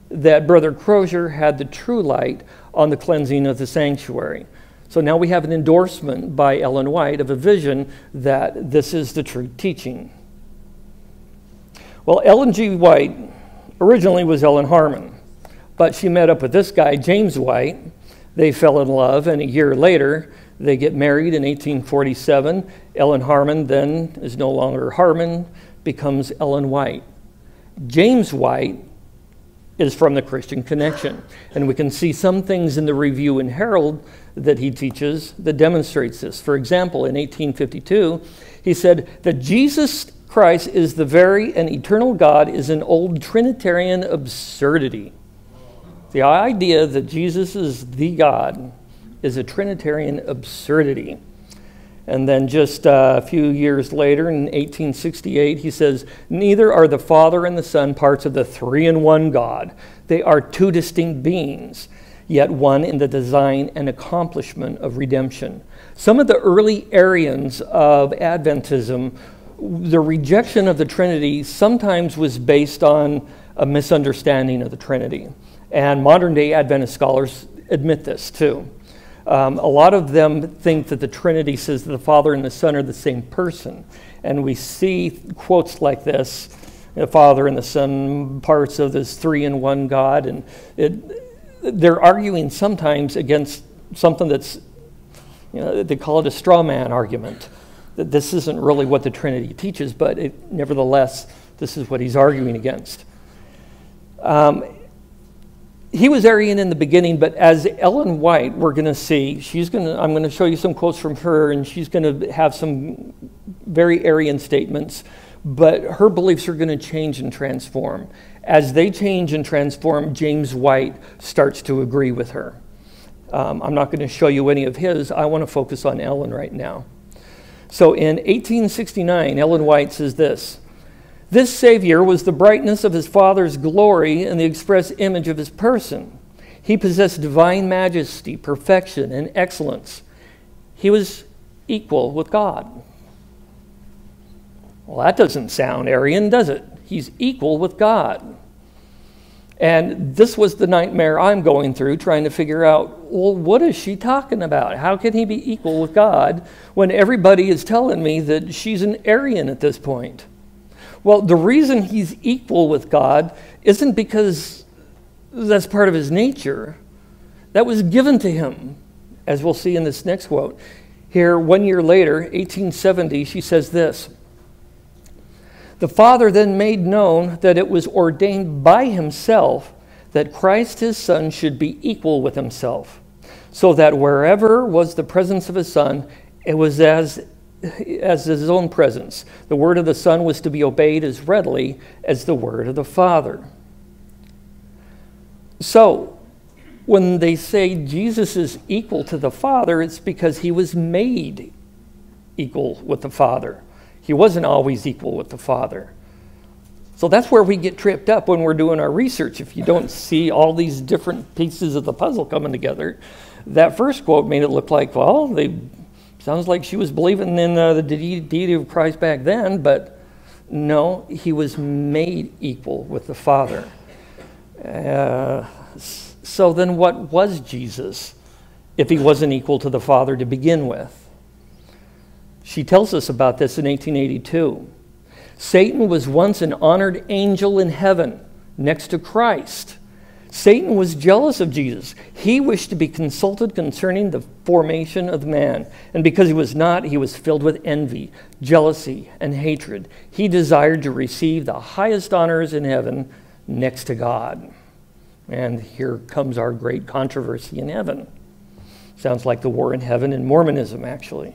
that Brother Crozier had the true light on the cleansing of the sanctuary. So now we have an endorsement by Ellen White of a vision that this is the true teaching. Well, Ellen G. White originally was Ellen Harmon, but she met up with this guy, James White. They fell in love, and a year later, they get married in 1847. Ellen Harmon then is no longer Harmon, becomes Ellen White. James White is from the Christian Connection, and we can see some things in the Review and Herald that he teaches that demonstrates this. For example, in 1852, he said that Jesus Christ is the very and eternal God is an old Trinitarian absurdity. The idea that Jesus is the God is a Trinitarian absurdity. And then just a few years later, in 1868, he says, neither are the Father and the Son parts of the three-in-one God. They are two distinct beings, yet one in the design and accomplishment of redemption. Some of the early Arians of Adventism, the rejection of the Trinity sometimes was based on a misunderstanding of the Trinity. And modern-day Adventist scholars admit this, too. A lot of them think that the Trinity says that the Father and the Son are the same person. And we see quotes like this, the Father and the Son, parts of this three-in-one God. And they're arguing sometimes against something that's, they call it a straw man argument. That this isn't really what the Trinity teaches, but nevertheless, this is what he's arguing against. He was Arian in the beginning, but as Ellen White, we're going to see, I'm going to show you some quotes from her, and she's going to have some very Arian statements, but her beliefs are going to change and transform. As they change and transform, James White starts to agree with her. I'm not going to show you any of his. I want to focus on Ellen right now. So in 1869, Ellen White says this, this Savior was the brightness of his Father's glory and the express image of his person. He possessed divine majesty, perfection, and excellence. He was equal with God. Well, that doesn't sound Arian, does it? He's equal with God. And this was the nightmare I'm going through, trying to figure out, well, what is she talking about? How can he be equal with God when everybody is telling me that she's an Arian at this point? Well, the reason he's equal with God isn't because that's part of his nature. That was given to him, as we'll see in this next quote. Here, 1 year later, 1870, she says this, the Father then made known that it was ordained by himself that Christ his Son should be equal with himself, so that wherever was the presence of his Son, it was as his own presence. The word of the Son was to be obeyed as readily as the word of the Father. So, when they say Jesus is equal to the Father, it's because he was made equal with the Father. He wasn't always equal with the Father. So that's where we get tripped up when we're doing our research. If you don't see all these different pieces of the puzzle coming together, that first quote made it look like, well, sounds like she was believing in the deity of Christ back then, but no, he was made equal with the Father. So then what was Jesus if he wasn't equal to the Father to begin with? She tells us about this in 1882. Satan was once an honored angel in heaven next to Christ. Satan was jealous of Jesus. He wished to be consulted concerning the formation of man. And because he was not, he was filled with envy, jealousy, and hatred. He desired to receive the highest honors in heaven next to God. And here comes our great controversy in heaven. Sounds like the war in heaven in Mormonism, actually.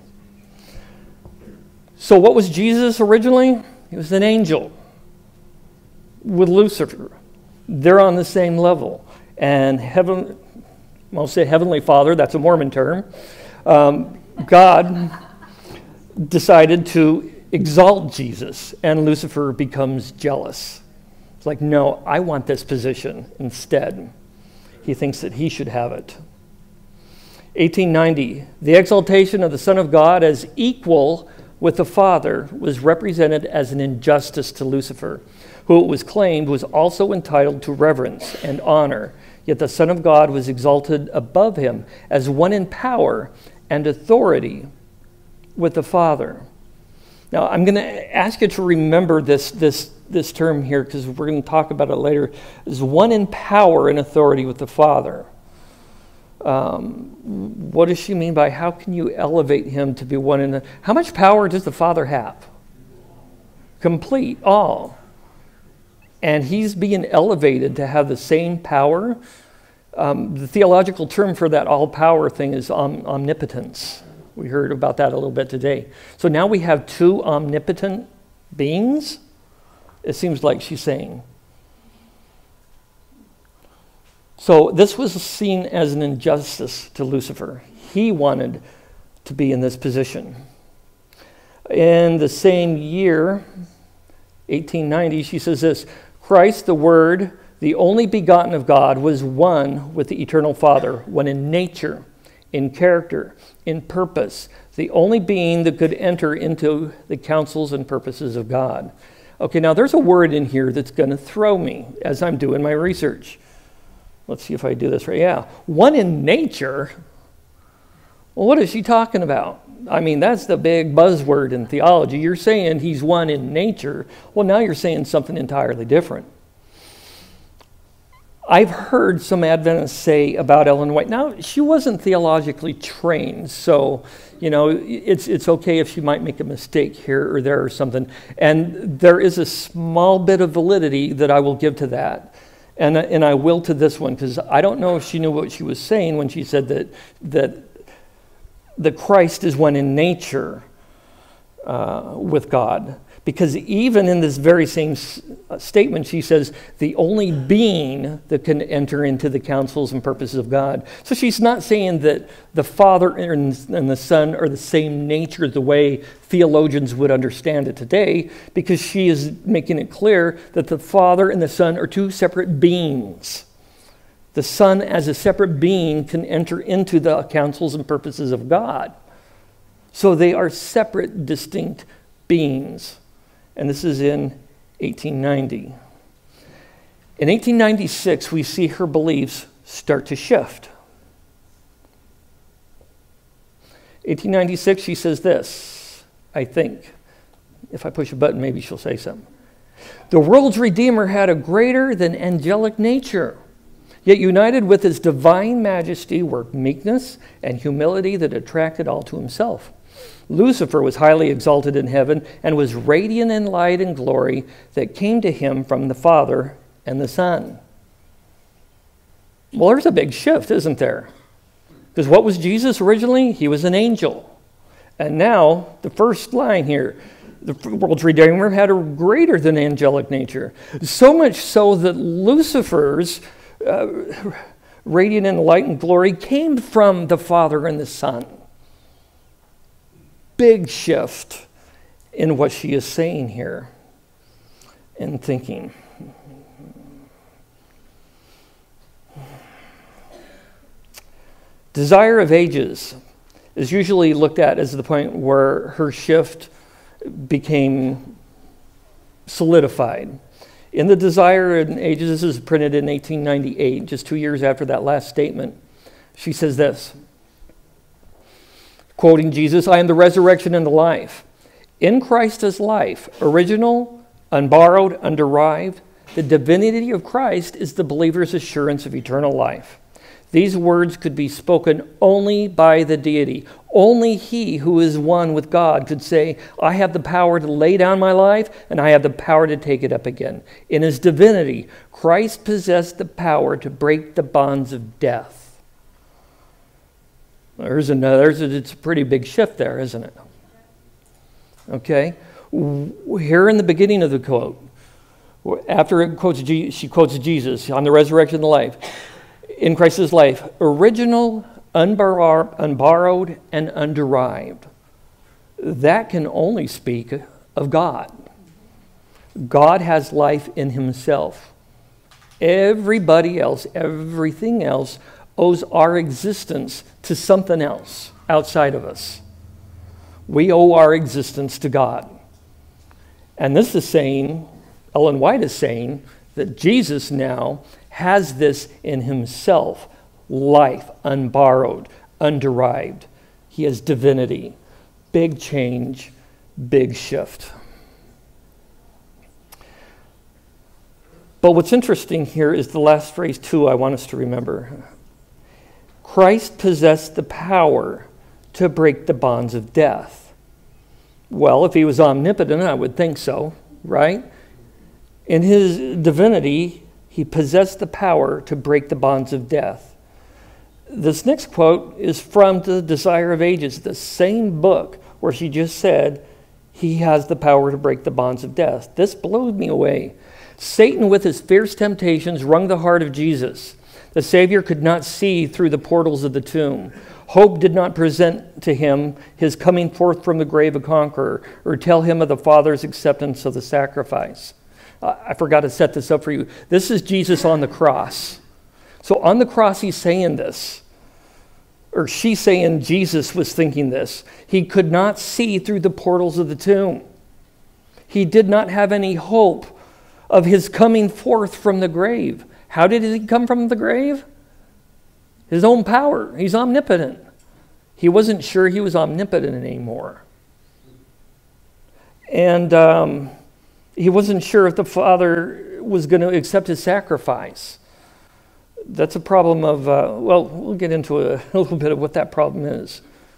So what was Jesus originally? He was an angel with Lucifer. They're on the same level. And I'll say Heavenly Father, that's a Mormon term. God decided to exalt Jesus, and Lucifer becomes jealous. It's like, no, I want this position instead. He thinks that he should have it. 1890, the exaltation of the Son of God as equal with the Father was represented as an injustice to Lucifer, who it was claimed was also entitled to reverence and honor, yet the Son of God was exalted above him as one in power and authority with the Father. Now, I'm going to ask you to remember this term here, because we're going to talk about it later, is one in power and authority with the Father. What does she mean by how can you elevate him to be one in the... How much power does the Father have? Complete, all. And he's being elevated to have the same power. The theological term for that all-power thing is omnipotence. We heard about that a little bit today. So now we have two omnipotent beings, it seems like she's saying. So this was seen as an injustice to Lucifer. He wanted to be in this position. In the same year, 1890, she says this, Christ, the Word, the only begotten of God, was one with the eternal Father, one in nature, in character, in purpose, the only being that could enter into the counsels and purposes of God. Okay, now there's a word in here that's going to throw me as I'm doing my research. Let's see if I do this right. Yeah, one in nature. Well, what is she talking about? I mean, that's the big buzzword in theology. You're saying he's one in nature. Well, now you're saying something entirely different. I've heard some Adventists say about Ellen White. Now, she wasn't theologically trained, so, you know, it's okay if she might make a mistake here or there or something. And there is a small bit of validity that I will give to that. And I will to this one, because I don't know if she knew what she was saying when she said that the Christ is one in nature with God. Because even in this very same statement, she says, the only being that can enter into the counsels and purposes of God. So she's not saying that the Father and the Son are the same nature the way theologians would understand it today, because she is making it clear that the Father and the Son are two separate beings. The Son, as a separate being, can enter into the counsels and purposes of God. So they are separate, distinct beings. And this is in 1890. In 1896, we see her beliefs start to shift. 1896, she says this, I think. If I push a button, maybe she'll say something. The world's Redeemer had a greater than angelic nature, yet united with his divine majesty were meekness and humility that attracted all to himself. Lucifer was highly exalted in heaven and was radiant in light and glory that came to him from the Father and the Son. Well, there's a big shift, isn't there? Because what was Jesus originally? He was an angel. And now, the first line here, the world's Redeemer had a greater than angelic nature. So much so that Lucifer's radiant in light and glory came from the Father and the Son. Big shift in what she is saying here and thinking. Desire of Ages is usually looked at as the point where her shift became solidified. In the Desire of Ages, this is printed in 1898, just 2 years after that last statement, she says this, quoting Jesus, I am the resurrection and the life. In Christ is life, original, unborrowed, underived. The divinity of Christ is the believer's assurance of eternal life. These words could be spoken only by the deity. Only he who is one with God could say, I have the power to lay down my life and I have the power to take it up again. In his divinity, Christ possessed the power to break the bonds of death. It's a pretty big shift there, isn't it? Okay. Here in the beginning of the quote, after it quotes, she quotes Jesus on the resurrection of the life. In Christ's life, original, unborrowed, and underived. That can only speak of God. God has life in himself. Everybody else, everything else, owes our existence to something else outside of us. We owe our existence to God. And this is saying, Ellen White is saying, that Jesus now has this in himself, life, unborrowed, underived. He has divinity. Big change, big shift. But what's interesting here is the last phrase, too, I want us to remember. Christ possessed the power to break the bonds of death. Well, if he was omnipotent, I would think so, right? In his divinity, he possessed the power to break the bonds of death. This next quote is from The Desire of Ages, the same book where she just said, he has the power to break the bonds of death. This blows me away. Satan, with his fierce temptations, wrung the heart of Jesus. The Savior could not see through the portals of the tomb. Hope did not present to him his coming forth from the grave a conqueror, or tell him of the Father's acceptance of the sacrifice. I forgot to set this up for you. This is Jesus on the cross. So on the cross, he's saying this. Or she's saying Jesus was thinking this. He could not see through the portals of the tomb. He did not have any hope of his coming forth from the grave. How did he come from the grave? His own power. He's omnipotent. He wasn't sure he was omnipotent anymore. And he wasn't sure if the Father was going to accept his sacrifice. That's a problem of, we'll get into a little bit of what that problem is.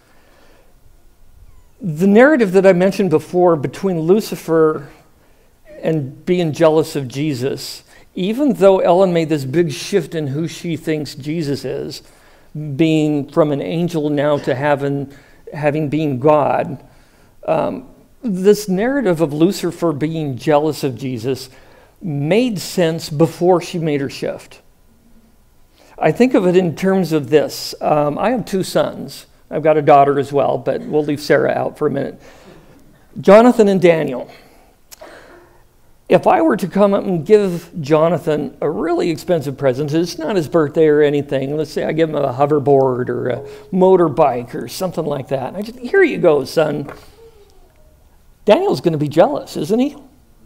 The narrative that I mentioned before between Lucifer and being jealous of Jesus, even though Ellen made this big shift in who she thinks Jesus is, being from an angel now to having been God, this narrative of Lucifer being jealous of Jesus made sense before she made her shift. I think of it in terms of this. I have 2 sons. I've got a daughter as well, but we'll leave Sarah out for a minute. Jonathan and Daniel. If I were to come up and give Jonathan a really expensive present, it's not his birthday or anything. Let's say I give him a hoverboard or a motorbike or something like that. I just, here you go, son. Daniel's going to be jealous, isn't he?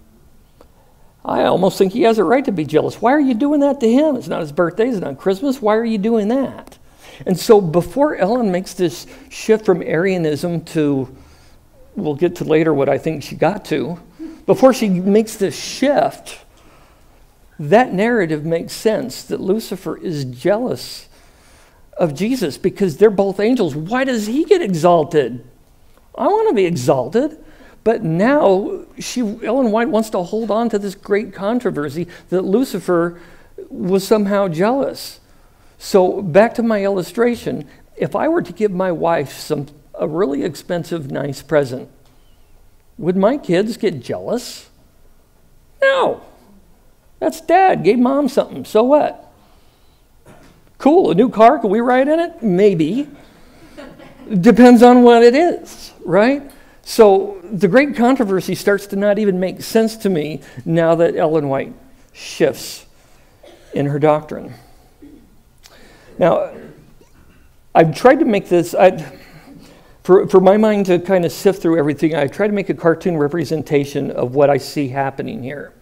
I almost think he has a right to be jealous. Why are you doing that to him? It's not his birthday. It's not Christmas. Why are you doing that? And so before Ellen makes this shift from Arianism to, we'll get to later what I think she got to, before she makes this shift, that narrative makes sense that Lucifer is jealous of Jesus because they're both angels. Why does he get exalted? I want to be exalted. But now Ellen White wants to hold on to this great controversy that Lucifer was somehow jealous. So back to my illustration, if I were to give my wife a really expensive, nice present, would my kids get jealous? No. That's Dad gave Mom something. So what? Cool, a new car, can we ride in it? Maybe. Depends on what it is, right? So the great controversy starts to not even make sense to me now that Ellen White shifts in her doctrine. Now, I've tried to make this, for my mind to kind of sift through everything, I tried to make a cartoon representation of what I see happening here.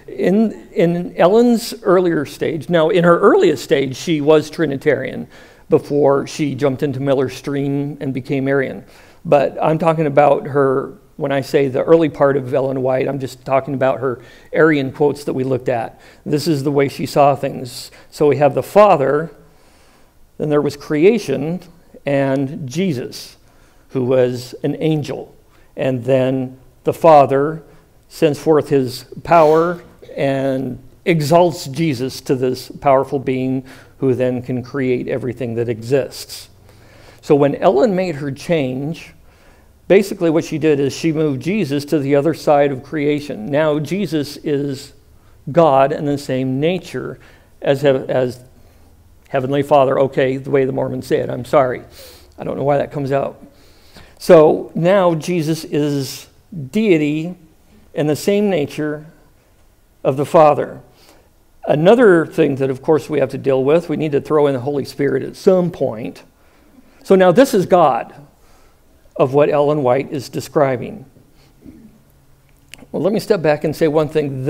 In Ellen's earlier stage, now in her earliest stage, she was Trinitarian before she jumped into Miller's Stream and became Arian. But I'm talking about her, when I say the early part of Ellen White, I'm just talking about her Arian quotes that we looked at. This is the way she saw things. So we have the Father, then there was creation, and Jesus, who was an angel. And then the Father sends forth his power and exalts Jesus to this powerful being who then can create everything that exists. So when Ellen made her change, basically what she did is she moved Jesus to the other side of creation. Now Jesus is God in the same nature as Heavenly Father. Okay, the way the Mormons say it, I'm sorry. I don't know why that comes out. So now Jesus is deity in the same nature of the Father. Another thing that, of course, we have to deal with, we need to throw in the Holy Spirit at some point. So now this is God. of what Ellen White is describing. Well, let me step back and say one thing.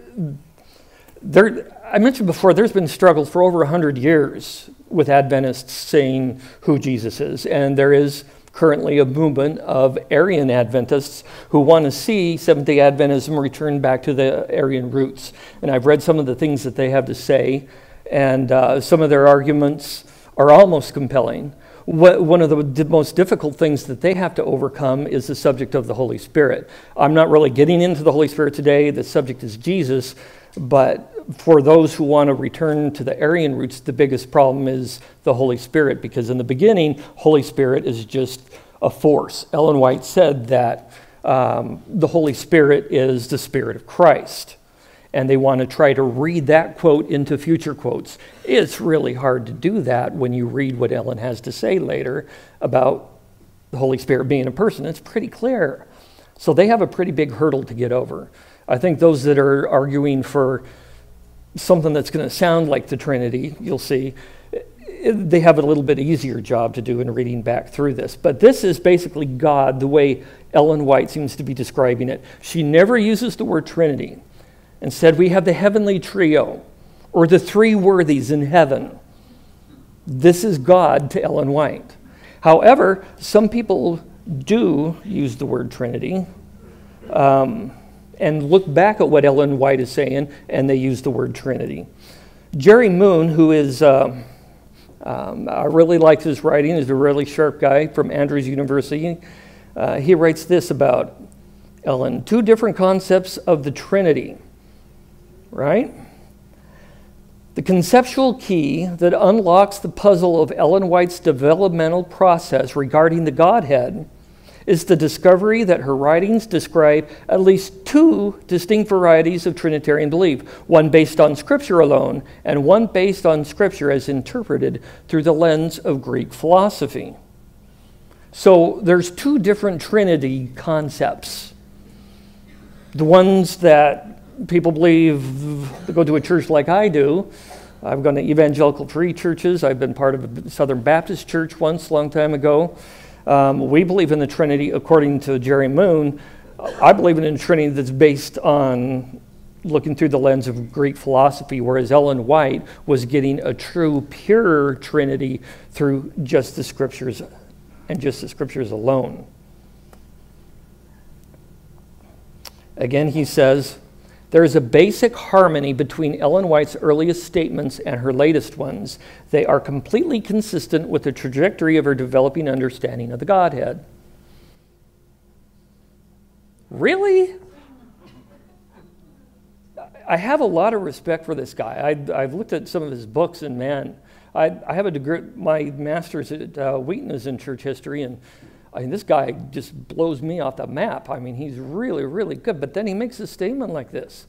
I mentioned before, there's been struggles for over 100 years with Adventists saying who Jesus is, and there is currently a movement of Aryan Adventists who want to see Seventh-day Adventism return back to the Aryan roots. And I've read some of the things that they have to say, and some of their arguments are almost compelling. One of the most difficult things that they have to overcome is the subject of the Holy Spirit. I'm not really getting into the Holy Spirit today. The subject is Jesus, but for those who want to return to the Aryan roots, the biggest problem is the Holy Spirit, because in the beginning, Holy Spirit is just a force. Ellen White said that the Holy Spirit is the Spirit of Christ, and they want to try to read that quote into future quotes. It's really hard to do that when you read what Ellen has to say later about the Holy Spirit being a person. It's pretty clear. So they have a pretty big hurdle to get over. I think those that are arguing for something that's going to sound like the Trinity, you'll see, they have a little bit easier job to do in reading back through this. But this is basically God, the way Ellen White seems to be describing it. She never uses the word Trinity. Instead, we have the heavenly trio, or the three worthies in heaven. This is God to Ellen White. However, some people do use the word Trinity, and look back at what Ellen White is saying, and they use the word Trinity. Jerry Moon, who is, I really like his writing, is a really sharp guy from Andrews University. He writes this about Ellen: two different concepts of the Trinity, right? The conceptual key that unlocks the puzzle of Ellen White's developmental process regarding the Godhead is the discovery that her writings describe at least two distinct varieties of Trinitarian belief, one based on Scripture alone, and one based on Scripture as interpreted through the lens of Greek philosophy. So there's two different Trinity concepts. The ones that people believe that go to a church like I do. I've gone to evangelical free churches. I've been part of a Southern Baptist church once, a long time ago. We believe in the Trinity according to Jerry Moon. I believe in a Trinity that's based on looking through the lens of Greek philosophy, whereas Ellen White was getting a true, pure Trinity through just the Scriptures and just the Scriptures alone. Again, he says, there is a basic harmony between Ellen White's earliest statements and her latest ones. They are completely consistent with the trajectory of her developing understanding of the Godhead. Really? I have a lot of respect for this guy. I've looked at some of his books, and man, I have a degree, my master's at Wheaton is in church history, and I mean, this guy just blows me off the map. I mean, he's really, really good. But then he makes a statement like this.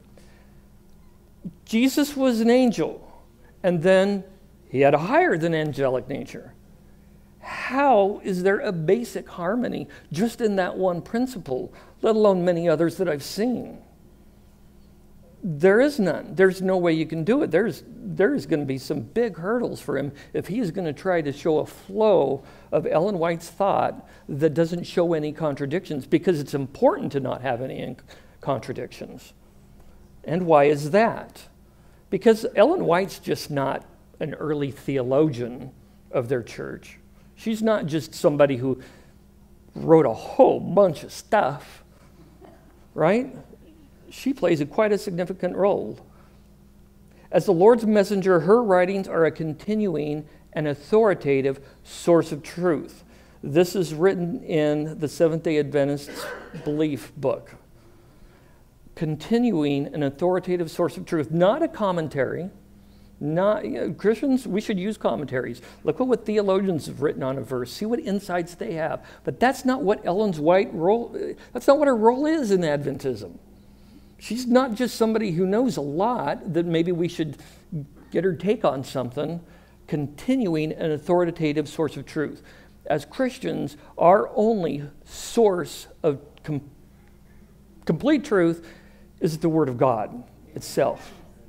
Jesus was an angel, and then he had a higher than angelic nature. How is there a basic harmony just in that one principle, let alone many others that I've seen? There is none. There's no way you can do it. There's going to be some big hurdles for him if he's going to try to show a flow of Ellen White's thought that doesn't show any contradictions, because it's important to not have any contradictions. And why is that? Because Ellen White's just not an early theologian of their church. She's not just somebody who wrote a whole bunch of stuff, right? She plays quite a significant role. As the Lord's messenger, her writings are a continuing and authoritative source of truth. This is written in the Seventh-day Adventist Belief book. Continuing and authoritative source of truth, not a commentary. Christians, we should use commentaries. Look at what theologians have written on a verse. See what insights they have. But that's not what Ellen's White role. That's not what her role is in Adventism. She's not just somebody who knows a lot that maybe we should get her take on something. Continuing an authoritative source of truth. As Christians, our only source of complete truth is the Word of God itself,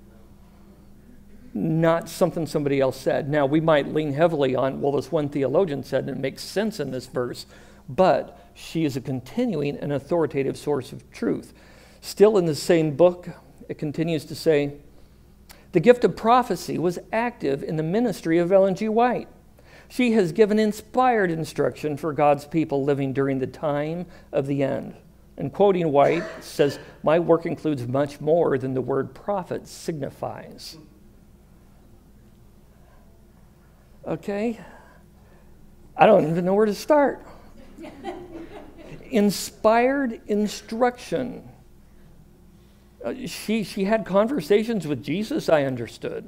not something somebody else said. Now, we might lean heavily on, well, this one theologian said, and it makes sense in this verse. but she is a continuing and authoritative source of truth. Still in the same book, it continues to say, the gift of prophecy was active in the ministry of Ellen G. White. She has given inspired instruction for God's people living during the time of the end. And quoting White, says, my work includes much more than the word prophet signifies. Okay? I don't even know where to start. Inspired instruction. She had conversations with Jesus, I understood.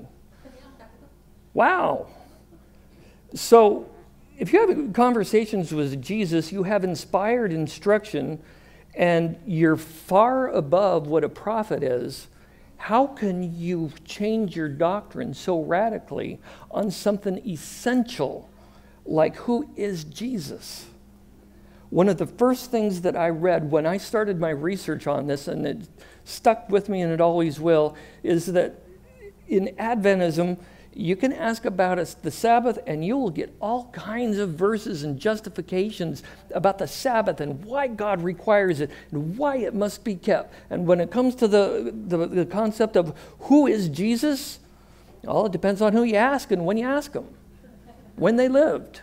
Wow. So if you have conversations with Jesus, you have inspired instruction, and you're far above what a prophet is. How can you change your doctrine so radically on something essential like who is Jesus? One of the first things that I read when I started my research on this, and it stuck with me and it always will, is that in Adventism, you can ask about the Sabbath and you will get all kinds of verses and justifications about the Sabbath and why God requires it and why it must be kept. And when it comes to the concept of who is Jesus, well, it depends on who you ask and when you ask them, when they lived.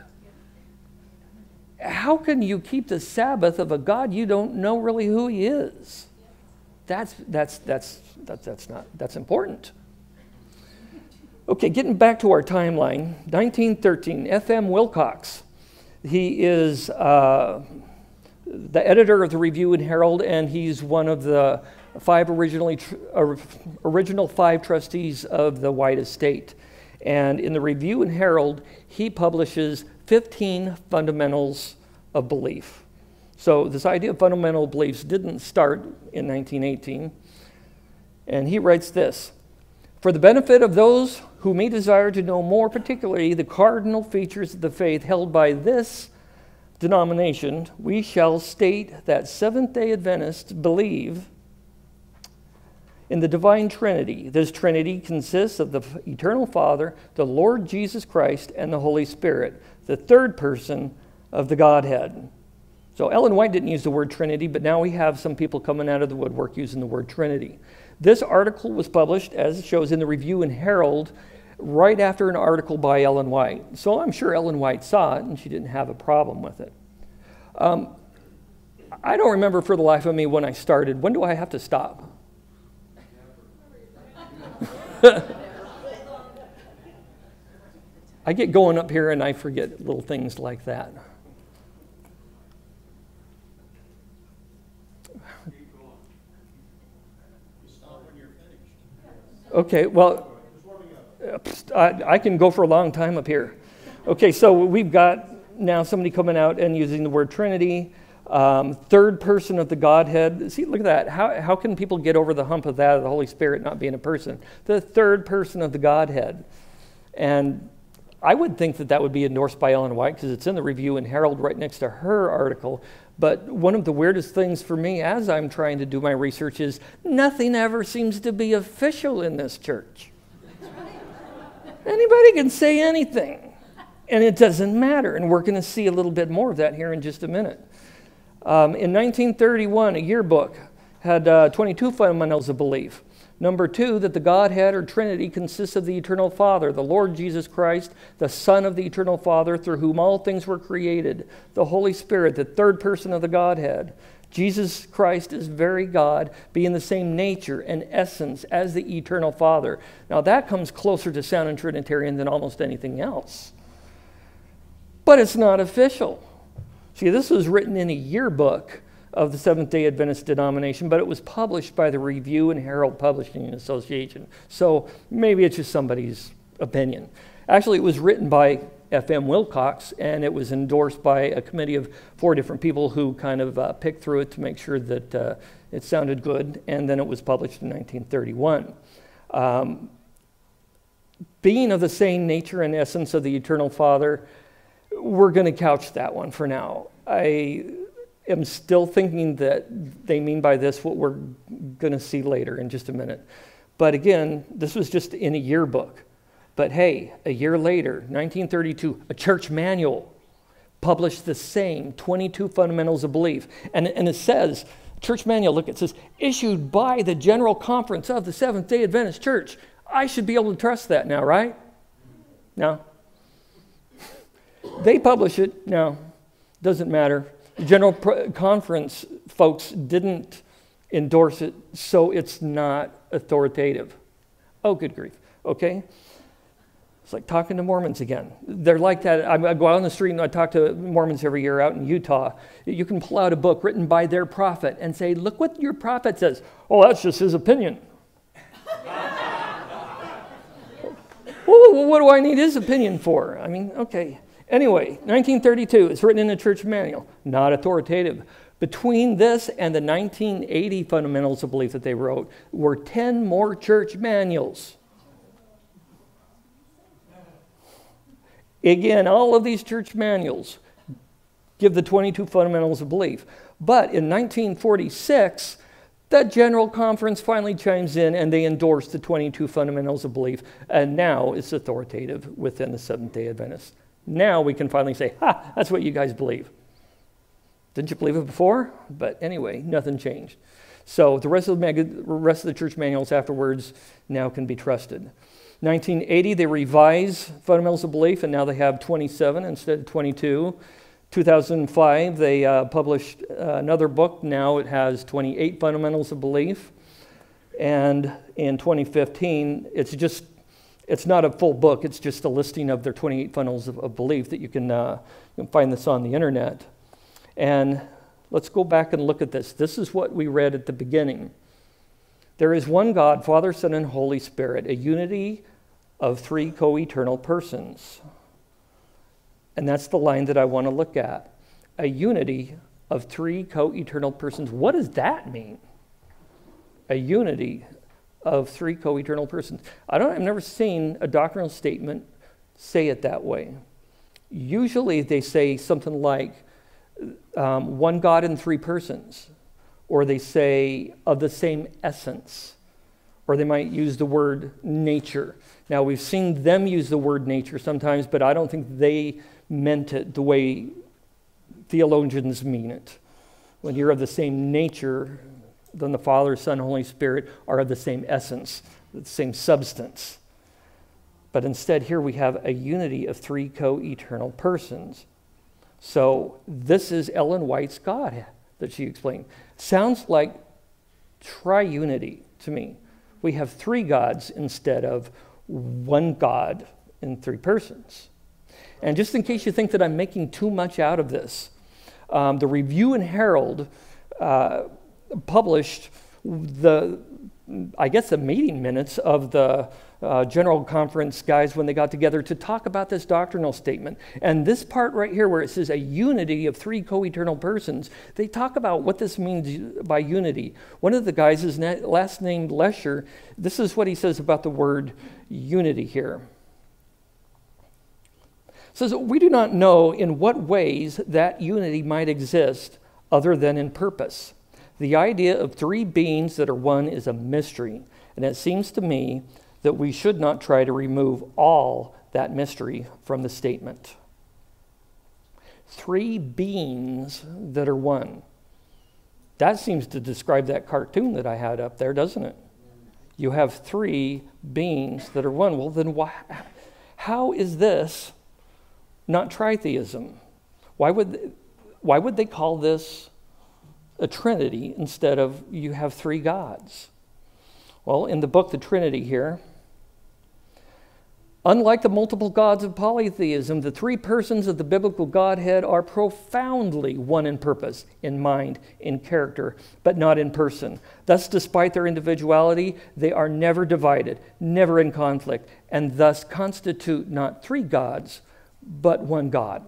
How can you keep the Sabbath of a God you don't know really who he is? That's important. Okay, getting back to our timeline, 1913, F.M. Wilcox. He is the editor of the Review and Herald, and he's one of the original five trustees of the White estate. And in the Review and Herald, he publishes 15 fundamentals of belief. So this idea of fundamental beliefs didn't start in 1918. And he writes this: for the benefit of those who may desire to know more particularly the cardinal features of the faith held by this denomination, we shall state that Seventh-day Adventists believe in the divine Trinity. This Trinity consists of the eternal Father, the Lord Jesus Christ, and the Holy Spirit, the third person of the Godhead. So Ellen White didn't use the word Trinity, but now we have some people coming out of the woodwork using the word Trinity. This article was published, as it shows in the Review and Herald, right after an article by Ellen White. So I'm sure Ellen White saw it, and she didn't have a problem with it. I don't remember for the life of me when I started. When do I have to stop? I get going up here and I forget little things like that. Okay, well, I can go for a long time up here. Okay, so we've got now somebody coming out and using the word Trinity, third person of the Godhead. See, look at that. How can people get over the hump of that, of the Holy Spirit not being a person? The third person of the Godhead. And I would think that that would be endorsed by Ellen White because it's in the Review and Herald right next to her article. But one of the weirdest things for me as I'm trying to do my research is nothing ever seems to be official in this church. Anybody can say anything, and it doesn't matter. And we're going to see a little bit more of that here in just a minute. In 1931, a yearbook had 22 fundamentals of belief. Number 2, that the Godhead or Trinity consists of the eternal Father, the Lord Jesus Christ, the Son of the eternal Father, through whom all things were created, the Holy Spirit, the third person of the Godhead. Jesus Christ is very God, being the same nature and essence as the eternal Father. Now that comes closer to sounding Trinitarian than almost anything else. But it's not official. See, this was written in a yearbook of the Seventh-day Adventist denomination, but it was published by the Review and Herald Publishing Association. So maybe it's just somebody's opinion. Actually, it was written by F.M. Wilcox, and it was endorsed by a committee of 4 different people who kind of picked through it to make sure that it sounded good, and then it was published in 1931. Being of the same nature and essence of the eternal Father, we're going to couch that one for now. I am still thinking that they mean by this what we're going to see later in just a minute. But again, this was just in a yearbook. But hey, a year later, 1932, a church manual published the same 22 fundamentals of belief. And it says, church manual, look, it says, issued by the General Conference of the Seventh-day Adventist Church. I should be able to trust that now, right? No. They publish it. No. Doesn't matter. The General Conference folks didn't endorse it, so it's not authoritative. Oh, good grief. Okay? It's like talking to Mormons again. They're like that. I go out on the street and I talk to Mormons every year out in Utah. You can pull out a book written by their prophet and say, look what your prophet says. Oh, that's just his opinion. Well, what do I need his opinion for? I mean, okay. Anyway, 1932, it's written in the church manual, not authoritative. Between this and the 1980 fundamentals of belief that they wrote were 10 more church manuals. Again, all of these church manuals give the 22 fundamentals of belief. But in 1946, the General Conference finally chimes in and they endorse the 22 fundamentals of belief. And now it's authoritative within the Seventh-day Adventists. Now we can finally say, ha, that's what you guys believe. Didn't you believe it before? But anyway, nothing changed. So the rest of the church manuals afterwards now can be trusted. 1980, they revise fundamentals of belief, and now they have 27 instead of 22. 2005, they published another book. Now it has 28 fundamentals of belief. And in 2015, it's not a full book. It's just a listing of their 28 fundamentals of belief that you can find this on the internet. And let's go back and look at this. This is what we read at the beginning. There is one God, Father, Son, and Holy Spirit, a unity of three co-eternal persons. And that's the line that I want to look at. A unity of three co-eternal persons. What does that mean? A unity of three co-eternal persons. I've never seen a doctrinal statement say it that way. Usually they say something like one God in three persons, or they say of the same essence, or they might use the word nature. Now, we've seen them use the word nature sometimes, but I don't think they meant it the way theologians mean it. When you're of the same nature, then the Father, Son, Holy Spirit are of the same essence, the same substance. But instead, here we have a unity of three co-eternal persons. So this is Ellen White's God that she explained. Sounds like triunity to me. We have three gods instead of one God in three persons. And just in case you think that I'm making too much out of this, the Review and Herald published the meeting minutes of the General Conference guys when they got together to talk about this doctrinal statement. And this part right here where it says a unity of three co-eternal persons, they talk about what this means by unity. One of the guys is last named Lesher. This is what he says about the word unity here. It says, we do not know in what ways that unity might exist other than in purpose. The idea of three beings that are one is a mystery, and it seems to me that we should not try to remove all that mystery from the statement. Three beings that are one. That seems to describe that cartoon that I had up there, doesn't it? You have three beings that are one. Well, then how is this not tritheism? Why would they call this a Trinity instead of you have three gods? Well, in the book, The Trinity here, unlike the multiple gods of polytheism, the three persons of the biblical Godhead are profoundly one in purpose, in mind, in character, but not in person. Thus, despite their individuality, they are never divided, never in conflict, and thus constitute not three gods, but one God.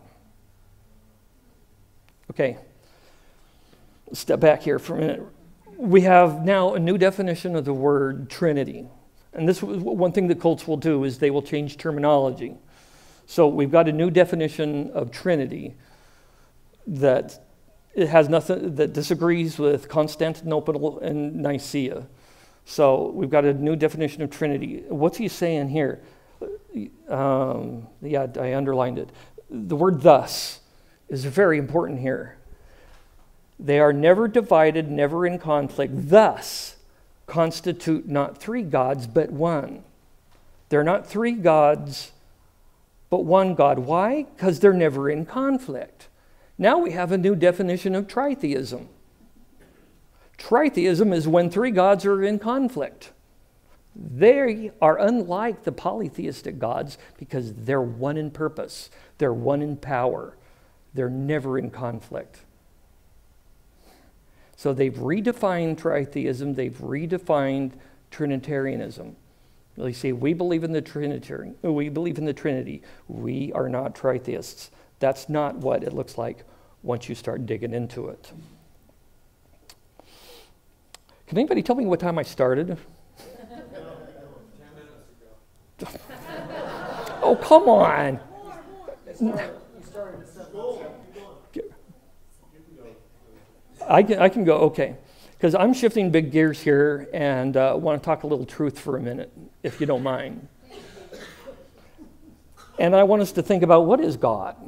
Okay. Step back here for a minute. We have now a new definition of the word Trinity. And this is one thing that cults will do is they will change terminology. So we've got a new definition of Trinity that it has nothing that disagrees with Constantinople and Nicaea. So we've got a new definition of Trinity. What's he saying here? I underlined it. The word thus. is very important here. They are never divided, never in conflict, thus constitute not three gods, but one. They're not three gods, but one God. Why? Because they're never in conflict. Now we have a new definition of tritheism. Tritheism is when three gods are in conflict. They are unlike the polytheistic gods because they're one in purpose. They're one in power. They're never in conflict. So they've redefined tritheism. They've redefined Trinitarianism. They say, we believe in the Trinity. We believe in the Trinity. We are not tritheists. That's not what it looks like once you start digging into it. Can anybody tell me what time I started? 10 minutes ago. Oh, come on. I can go, okay. Because I'm shifting big gears here and want to talk a little truth for a minute, if you don't mind. And I want us to think about, what is God?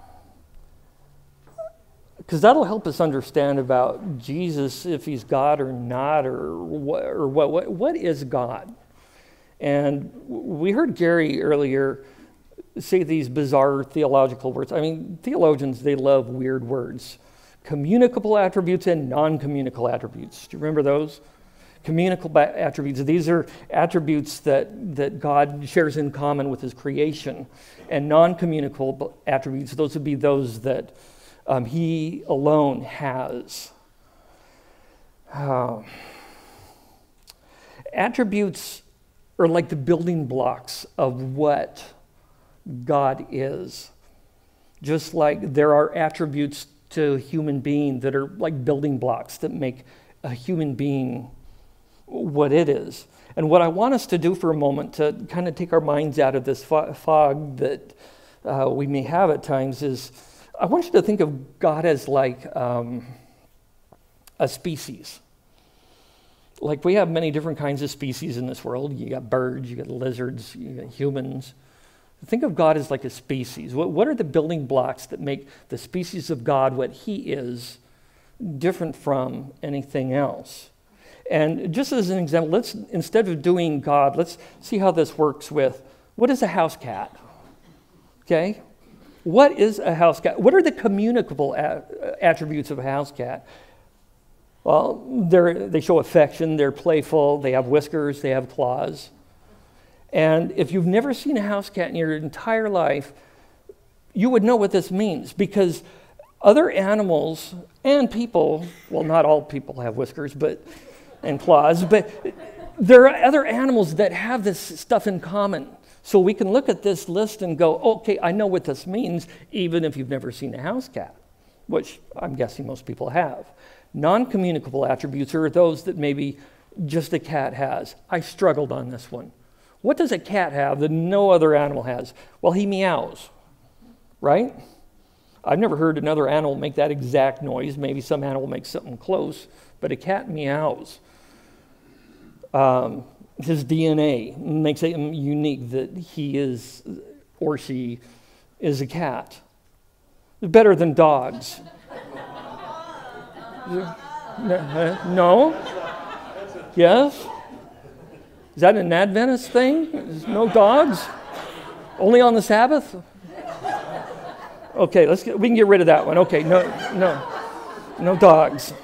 Because that'll help us understand about Jesus, if he's God or not, or what is God? And we heard Gary earlier say these bizarre theological words. I mean, theologians, they love weird words. Communicable attributes and non-communicable attributes. Do you remember those? Communicable attributes. These are attributes that God shares in common with his creation. And non-communicable attributes, those would be those that he alone has. Attributes are like the building blocks of what God is. Just like there are attributes to a human being that are like building blocks that make a human being what it is. And what I want us to do for a moment to kind of take our minds out of this fog that we may have at times is, I want you to think of God as like a species. Like we have many different kinds of species in this world. You got birds, you got lizards, you got humans. Think of God as like a species. What are the building blocks that make the species of God what he is different from anything else? And just as an example, let's, instead of doing God, let's see how this works with, what is a house cat? Okay? What is a house cat? What are the communicable attributes of a house cat? Well, they show affection, they're playful, they have whiskers, they have claws. And if you've never seen a house cat in your entire life, you would know what this means, because other animals and people, well, not all people have whiskers and claws, but there are other animals that have this stuff in common. So we can look at this list and go, okay, I know what this means, even if you've never seen a house cat, which I'm guessing most people have. Non-communicable attributes are those that maybe just a cat has. I struggled on this one. What does a cat have that no other animal has? Well, he meows, right? I've never heard another animal make that exact noise. Maybe some animal makes something close, but a cat meows. His DNA makes him unique that he is or she is a cat. Better than dogs. No? Yes? Is that an Adventist thing? No dogs? Only on the Sabbath? Okay, we can get rid of that one. Okay, no dogs.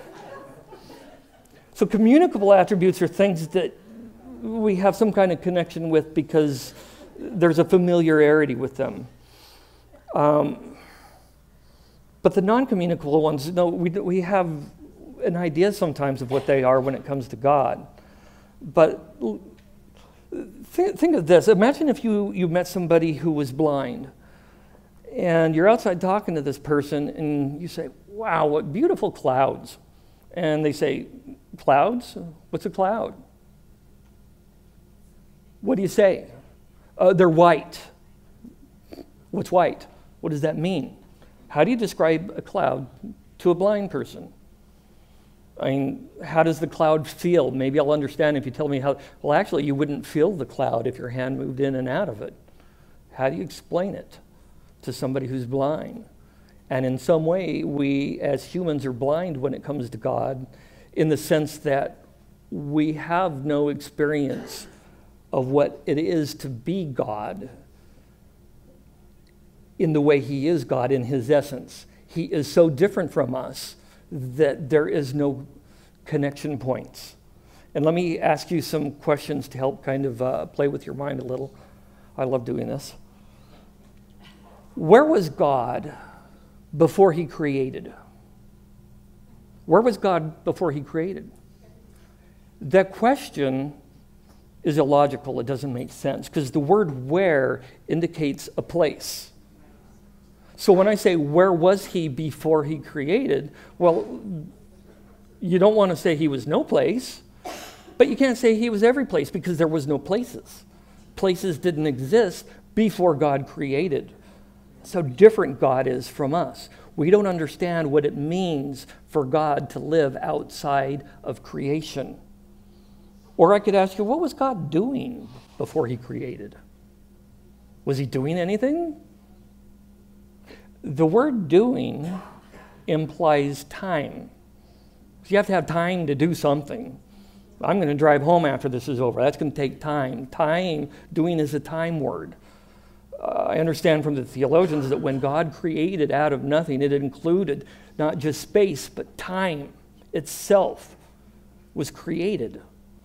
So communicable attributes are things that we have some kind of connection with because there's a familiarity with them. But the non-communicable ones, no, we have an idea sometimes of what they are when it comes to God. But think of this. Imagine if you met somebody who was blind, and you're outside talking to this person, and you say, wow, what beautiful clouds. And they say, clouds? What's a cloud? What do you say? They're white. What's white? What does that mean? How do you describe a cloud to a blind person? I mean, how does the cloud feel? Maybe I'll understand if you tell me how. Well, actually, you wouldn't feel the cloud if your hand moved in and out of it. How do you explain it to somebody who's blind? And in some way, we as humans are blind when it comes to God, in the sense that we have no experience of what it is to be God in the way he is God in his essence. He is so different from us that there is no connection points. And let me ask you some questions to help kind of play with your mind a little. I love doing this. Where was God before he created? Where was God before he created? That question is illogical. It doesn't make sense because the word where indicates a place. So when I say where was he before he created, well, you don't want to say he was no place, but you can't say he was every place because there was no places. Places didn't exist before God created. That's how different God is from us. We don't understand what it means for God to live outside of creation. Or I could ask you, what was God doing before he created? Was he doing anything? The word doing implies time. So you have to have time to do something. I'm going to drive home after this is over. That's going to take time. Time, doing is a time word. I understand from the theologians that when God created out of nothing, it included not just space, but time itself was created.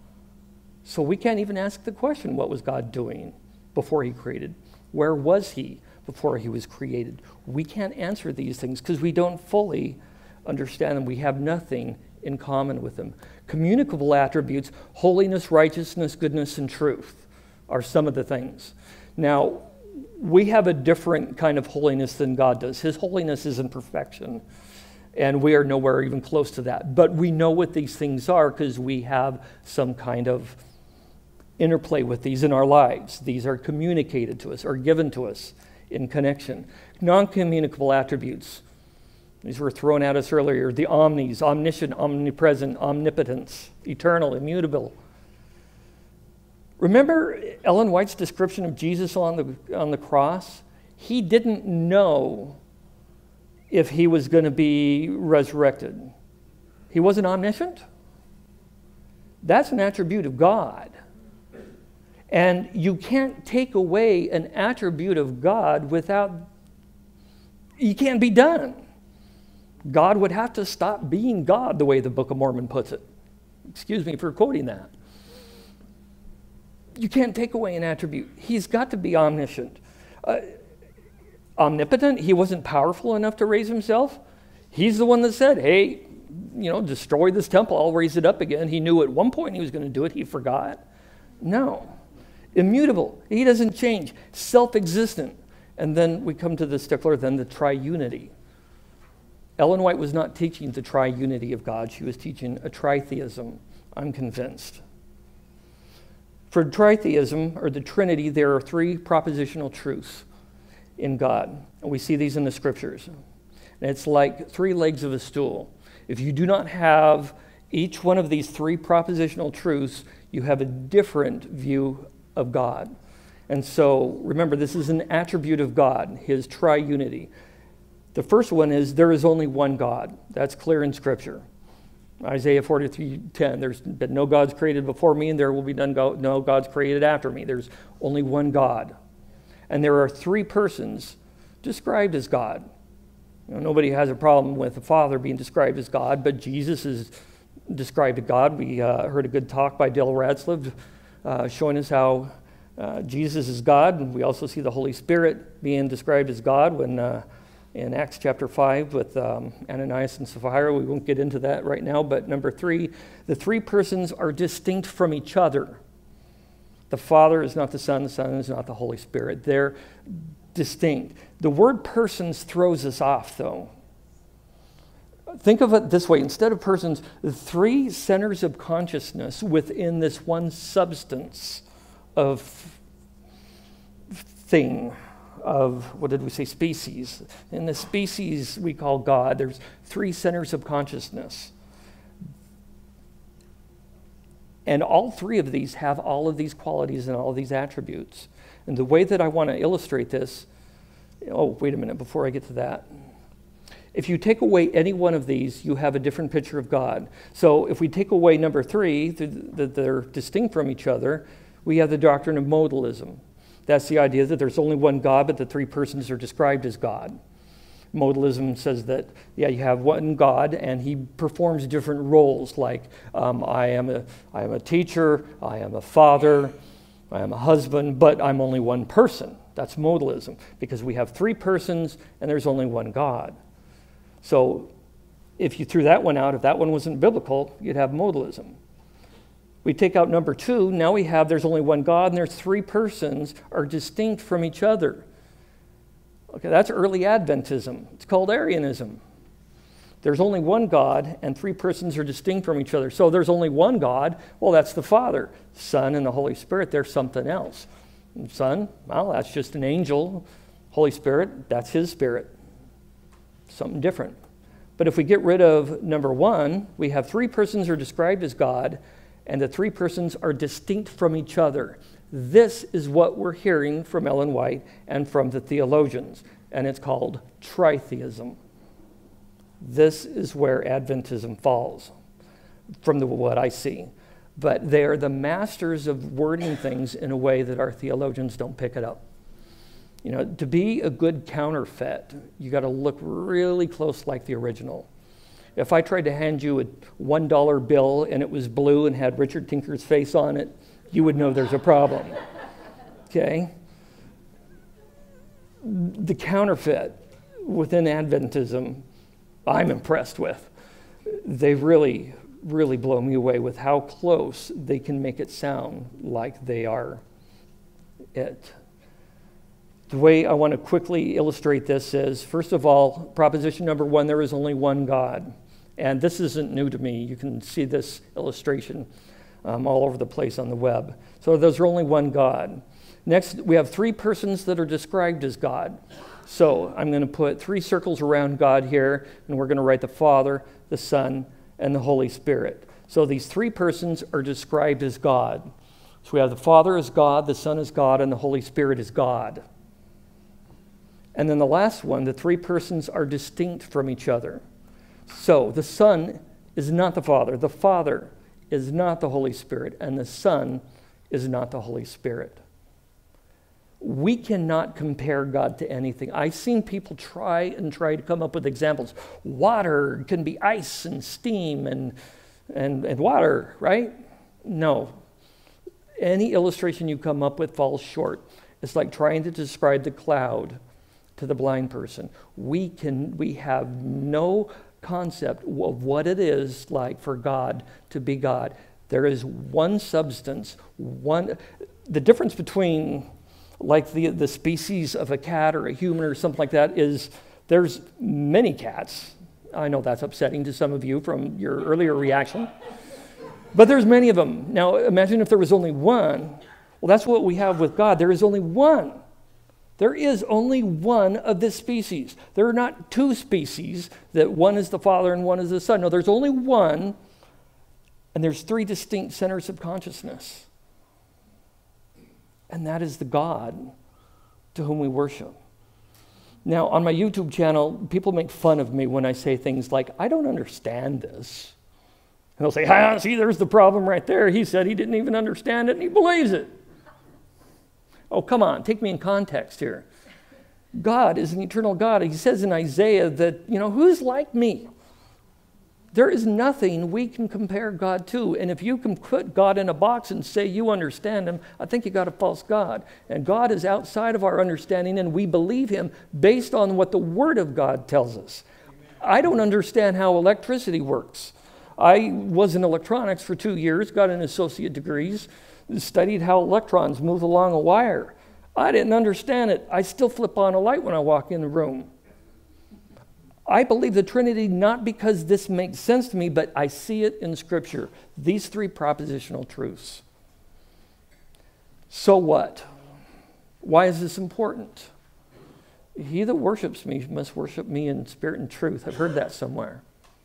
So we can't even ask the question, what was God doing before he created? Where was he before he was created? We can't answer these things because we don't fully understand them. We have nothing in common with them. Communicable attributes, holiness, righteousness, goodness, and truth are some of the things. Now, we have a different kind of holiness than God does. His holiness is in perfection, and we are nowhere even close to that. But we know what these things are because we have some kind of interplay with these in our lives. These are communicated to us or given to us in connection. Non-communicable attributes. These were thrown at us earlier. The omnis, omniscient, omnipresent, omnipotence, eternal, immutable. Remember Ellen White's description of Jesus on the cross? He didn't know if he was going to be resurrected. He wasn't omniscient. That's an attribute of God. And you can't take away an attribute of God without, it can't be done. God would have to stop being God, the way the Book of Mormon puts it. Excuse me for quoting that. You can't take away an attribute. He's got to be omniscient. Omnipotent, he wasn't powerful enough to raise himself. He's the one that said, hey, destroy this temple, I'll raise it up again. He knew at one point he was going to do it, he forgot. No. Immutable, he doesn't change. Self-existent. And then we come to the stickler, then the triunity. Ellen White was not teaching the triunity of God. She was teaching a tritheism, I'm convinced. For tritheism, or the Trinity, there are three propositional truths in God. And we see these in the scriptures. And it's like three legs of a stool. If you do not have each one of these three propositional truths, you have a different view of God. And so, remember, this is an attribute of God, his triunity. The first one is there is only one God. That's clear in Scripture. Isaiah 43:10, there's been no gods created before me, and there will be no gods created after me. There's only one God. And there are three persons described as God. Nobody has a problem with the Father being described as God, but Jesus is described as God. We heard a good talk by Dale Radsliff showing us how Jesus is God, and we also see the Holy Spirit being described as God when in Acts chapter 5 with Ananias and Sapphira. We won't get into that right now, but number three, the three persons are distinct from each other. The Father is not the Son is not the Holy Spirit. They're distinct. The word persons throws us off, though. Think of it this way. Instead of persons, the three centers of consciousness within this one substance of thing, of, what did we say, species. In the species we call God, there's three centers of consciousness. And all three of these have all of these qualities and all of these attributes. And the way that I want to illustrate this, oh, wait a minute, before I get to that. If you take away any one of these, you have a different picture of God. So if we take away number 3, that they're distinct from each other, we have the doctrine of modalism. That's the idea that there's only one God, but the 3 persons are described as God. Modalism says that, yeah, you have one God, and he performs different roles, like I am a teacher, I am a father, I am a husband, but I'm only one person. That's modalism, because we have 3 persons, and there's only one God. So if you threw that one out, if that one wasn't biblical, you'd have modalism. We take out number 2, now we have there's only one God, and there's 3 persons are distinct from each other. Okay, that's early Adventism. It's called Arianism. There's only one God, and 3 persons are distinct from each other. So there's only one God. Well, that's the Father, Son, and the Holy Spirit. There's something else. Son, well, that's just an angel. Holy Spirit, that's his spirit. Something different. But if we get rid of number 1, we have 3 persons are described as God, and the 3 persons are distinct from each other. This is what we're hearing from Ellen White and from the theologians, and it's called tritheism. This is where Adventism falls, from what I see. But they are the masters of wording things in a way that our theologians don't pick it up. You know, to be a good counterfeit, you got to look really close like the original. If I tried to hand you a $1 bill and it was blue and had Richard Tinker's face on it, you would know there's a problem. Okay? The counterfeit within Adventism, I'm impressed with. They really, really blow me away with how close they can make it sound like they are it. The way I want to quickly illustrate this is, first of all, proposition number 1, there is only one God. And this isn't new to me. You can see this illustration all over the place on the web. So there's only one God. Next, we have 3 persons that are described as God. So I'm going to put 3 circles around God here, and we're going to write the Father, the Son, and the Holy Spirit. So these 3 persons are described as God. So we have the Father as God, the Son is God, and the Holy Spirit is God. And then the last one, the 3 persons are distinct from each other. So the Son is not the Father is not the Holy Spirit, and the Son is not the Holy Spirit. We cannot compare God to anything. I've seen people try to come up with examples. Water can be ice and steam and water, right? No. Any illustration you come up with falls short. It's like trying to describe the cloud to the blind person. We have no concept of what it is like for God to be God. There is one substance, the difference between like the species of a cat or a human or something like that is there's many cats. I know that's upsetting to some of you from your earlier reaction, but there's many of them. Now imagine if there was only one. Well, that's what we have with God. There is only one. There is only one of this species. There are not 2 species, that one is the Father and one is the Son. No, there's only one, and there's 3 distinct centers of consciousness. And that is the God to whom we worship. Now, on my YouTube channel, people make fun of me when I say things like, I don't understand this. And they'll say, see, there's the problem right there. He said he didn't even understand it, and he believes it. Oh, come on, take me in context here. God is an eternal God. He says in Isaiah that, who's like me? There is nothing we can compare God to. And if you can put God in a box and say you understand him, I think you got a false God. And God is outside of our understanding, and we believe him based on what the Word of God tells us. I don't understand how electricity works. I was in electronics for 2 years, got an associate degrees, studied how electrons move along a wire. I didn't understand it. I still flip on a light when I walk in the room. I believe the Trinity not because this makes sense to me, but I see it in Scripture. These 3 propositional truths. So what? Why is this important? He that worships me must worship me in spirit and truth. I've heard that somewhere.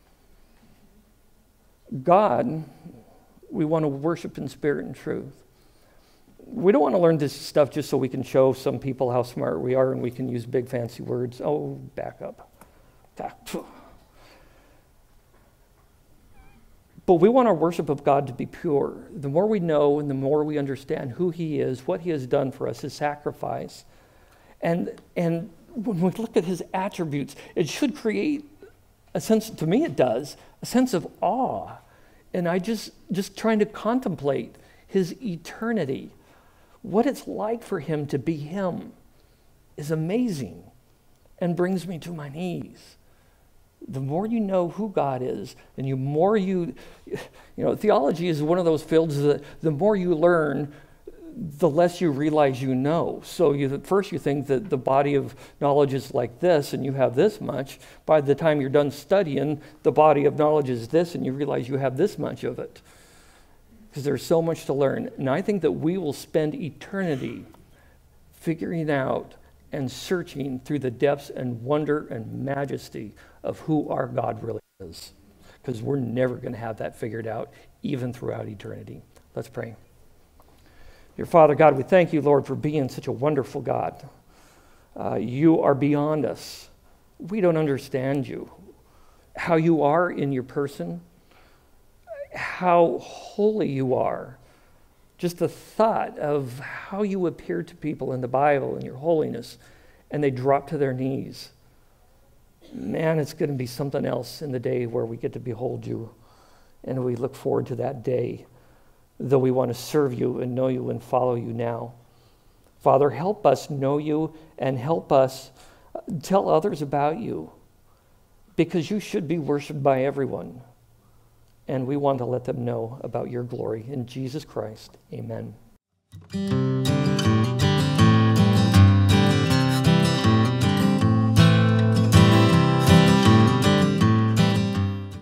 God, we want to worship in spirit and truth. We don't want to learn this stuff just so we can show some people how smart we are and we can use big fancy words. Oh, back up. But we want our worship of God to be pure. The more we know and the more we understand who he is, what he has done for us, his sacrifice. And when we look at his attributes, it should create a sense, to me it does, a sense of awe. And I just trying to contemplate his eternity, what it's like for him to be him is amazing and brings me to my knees. The more you know who God is, and the more you know, theology is one of those fields that the more you learn, the less you realize you know. So at first you think that the body of knowledge is like this, and you have this much. By the time you're done studying, the body of knowledge is this, and you realize you have this much of it. Because there's so much to learn. And I think that we will spend eternity figuring out and searching through the depths and wonder and majesty of who our God really is. Because we're never going to have that figured out, even throughout eternity. Let's pray. Dear Father God, we thank you, Lord, for being such a wonderful God. You are beyond us. We don't understand you. How you are in your person, how holy you are. Just the thought of how you appear to people in the Bible and your holiness, and they drop to their knees. Man, it's going to be something else in the day where we get to behold you, and we look forward to that day, though we want to serve you and know you and follow you now. Father, help us know you and help us tell others about you, because you should be worshiped by everyone. And we want to let them know about your glory. In Jesus Christ, amen.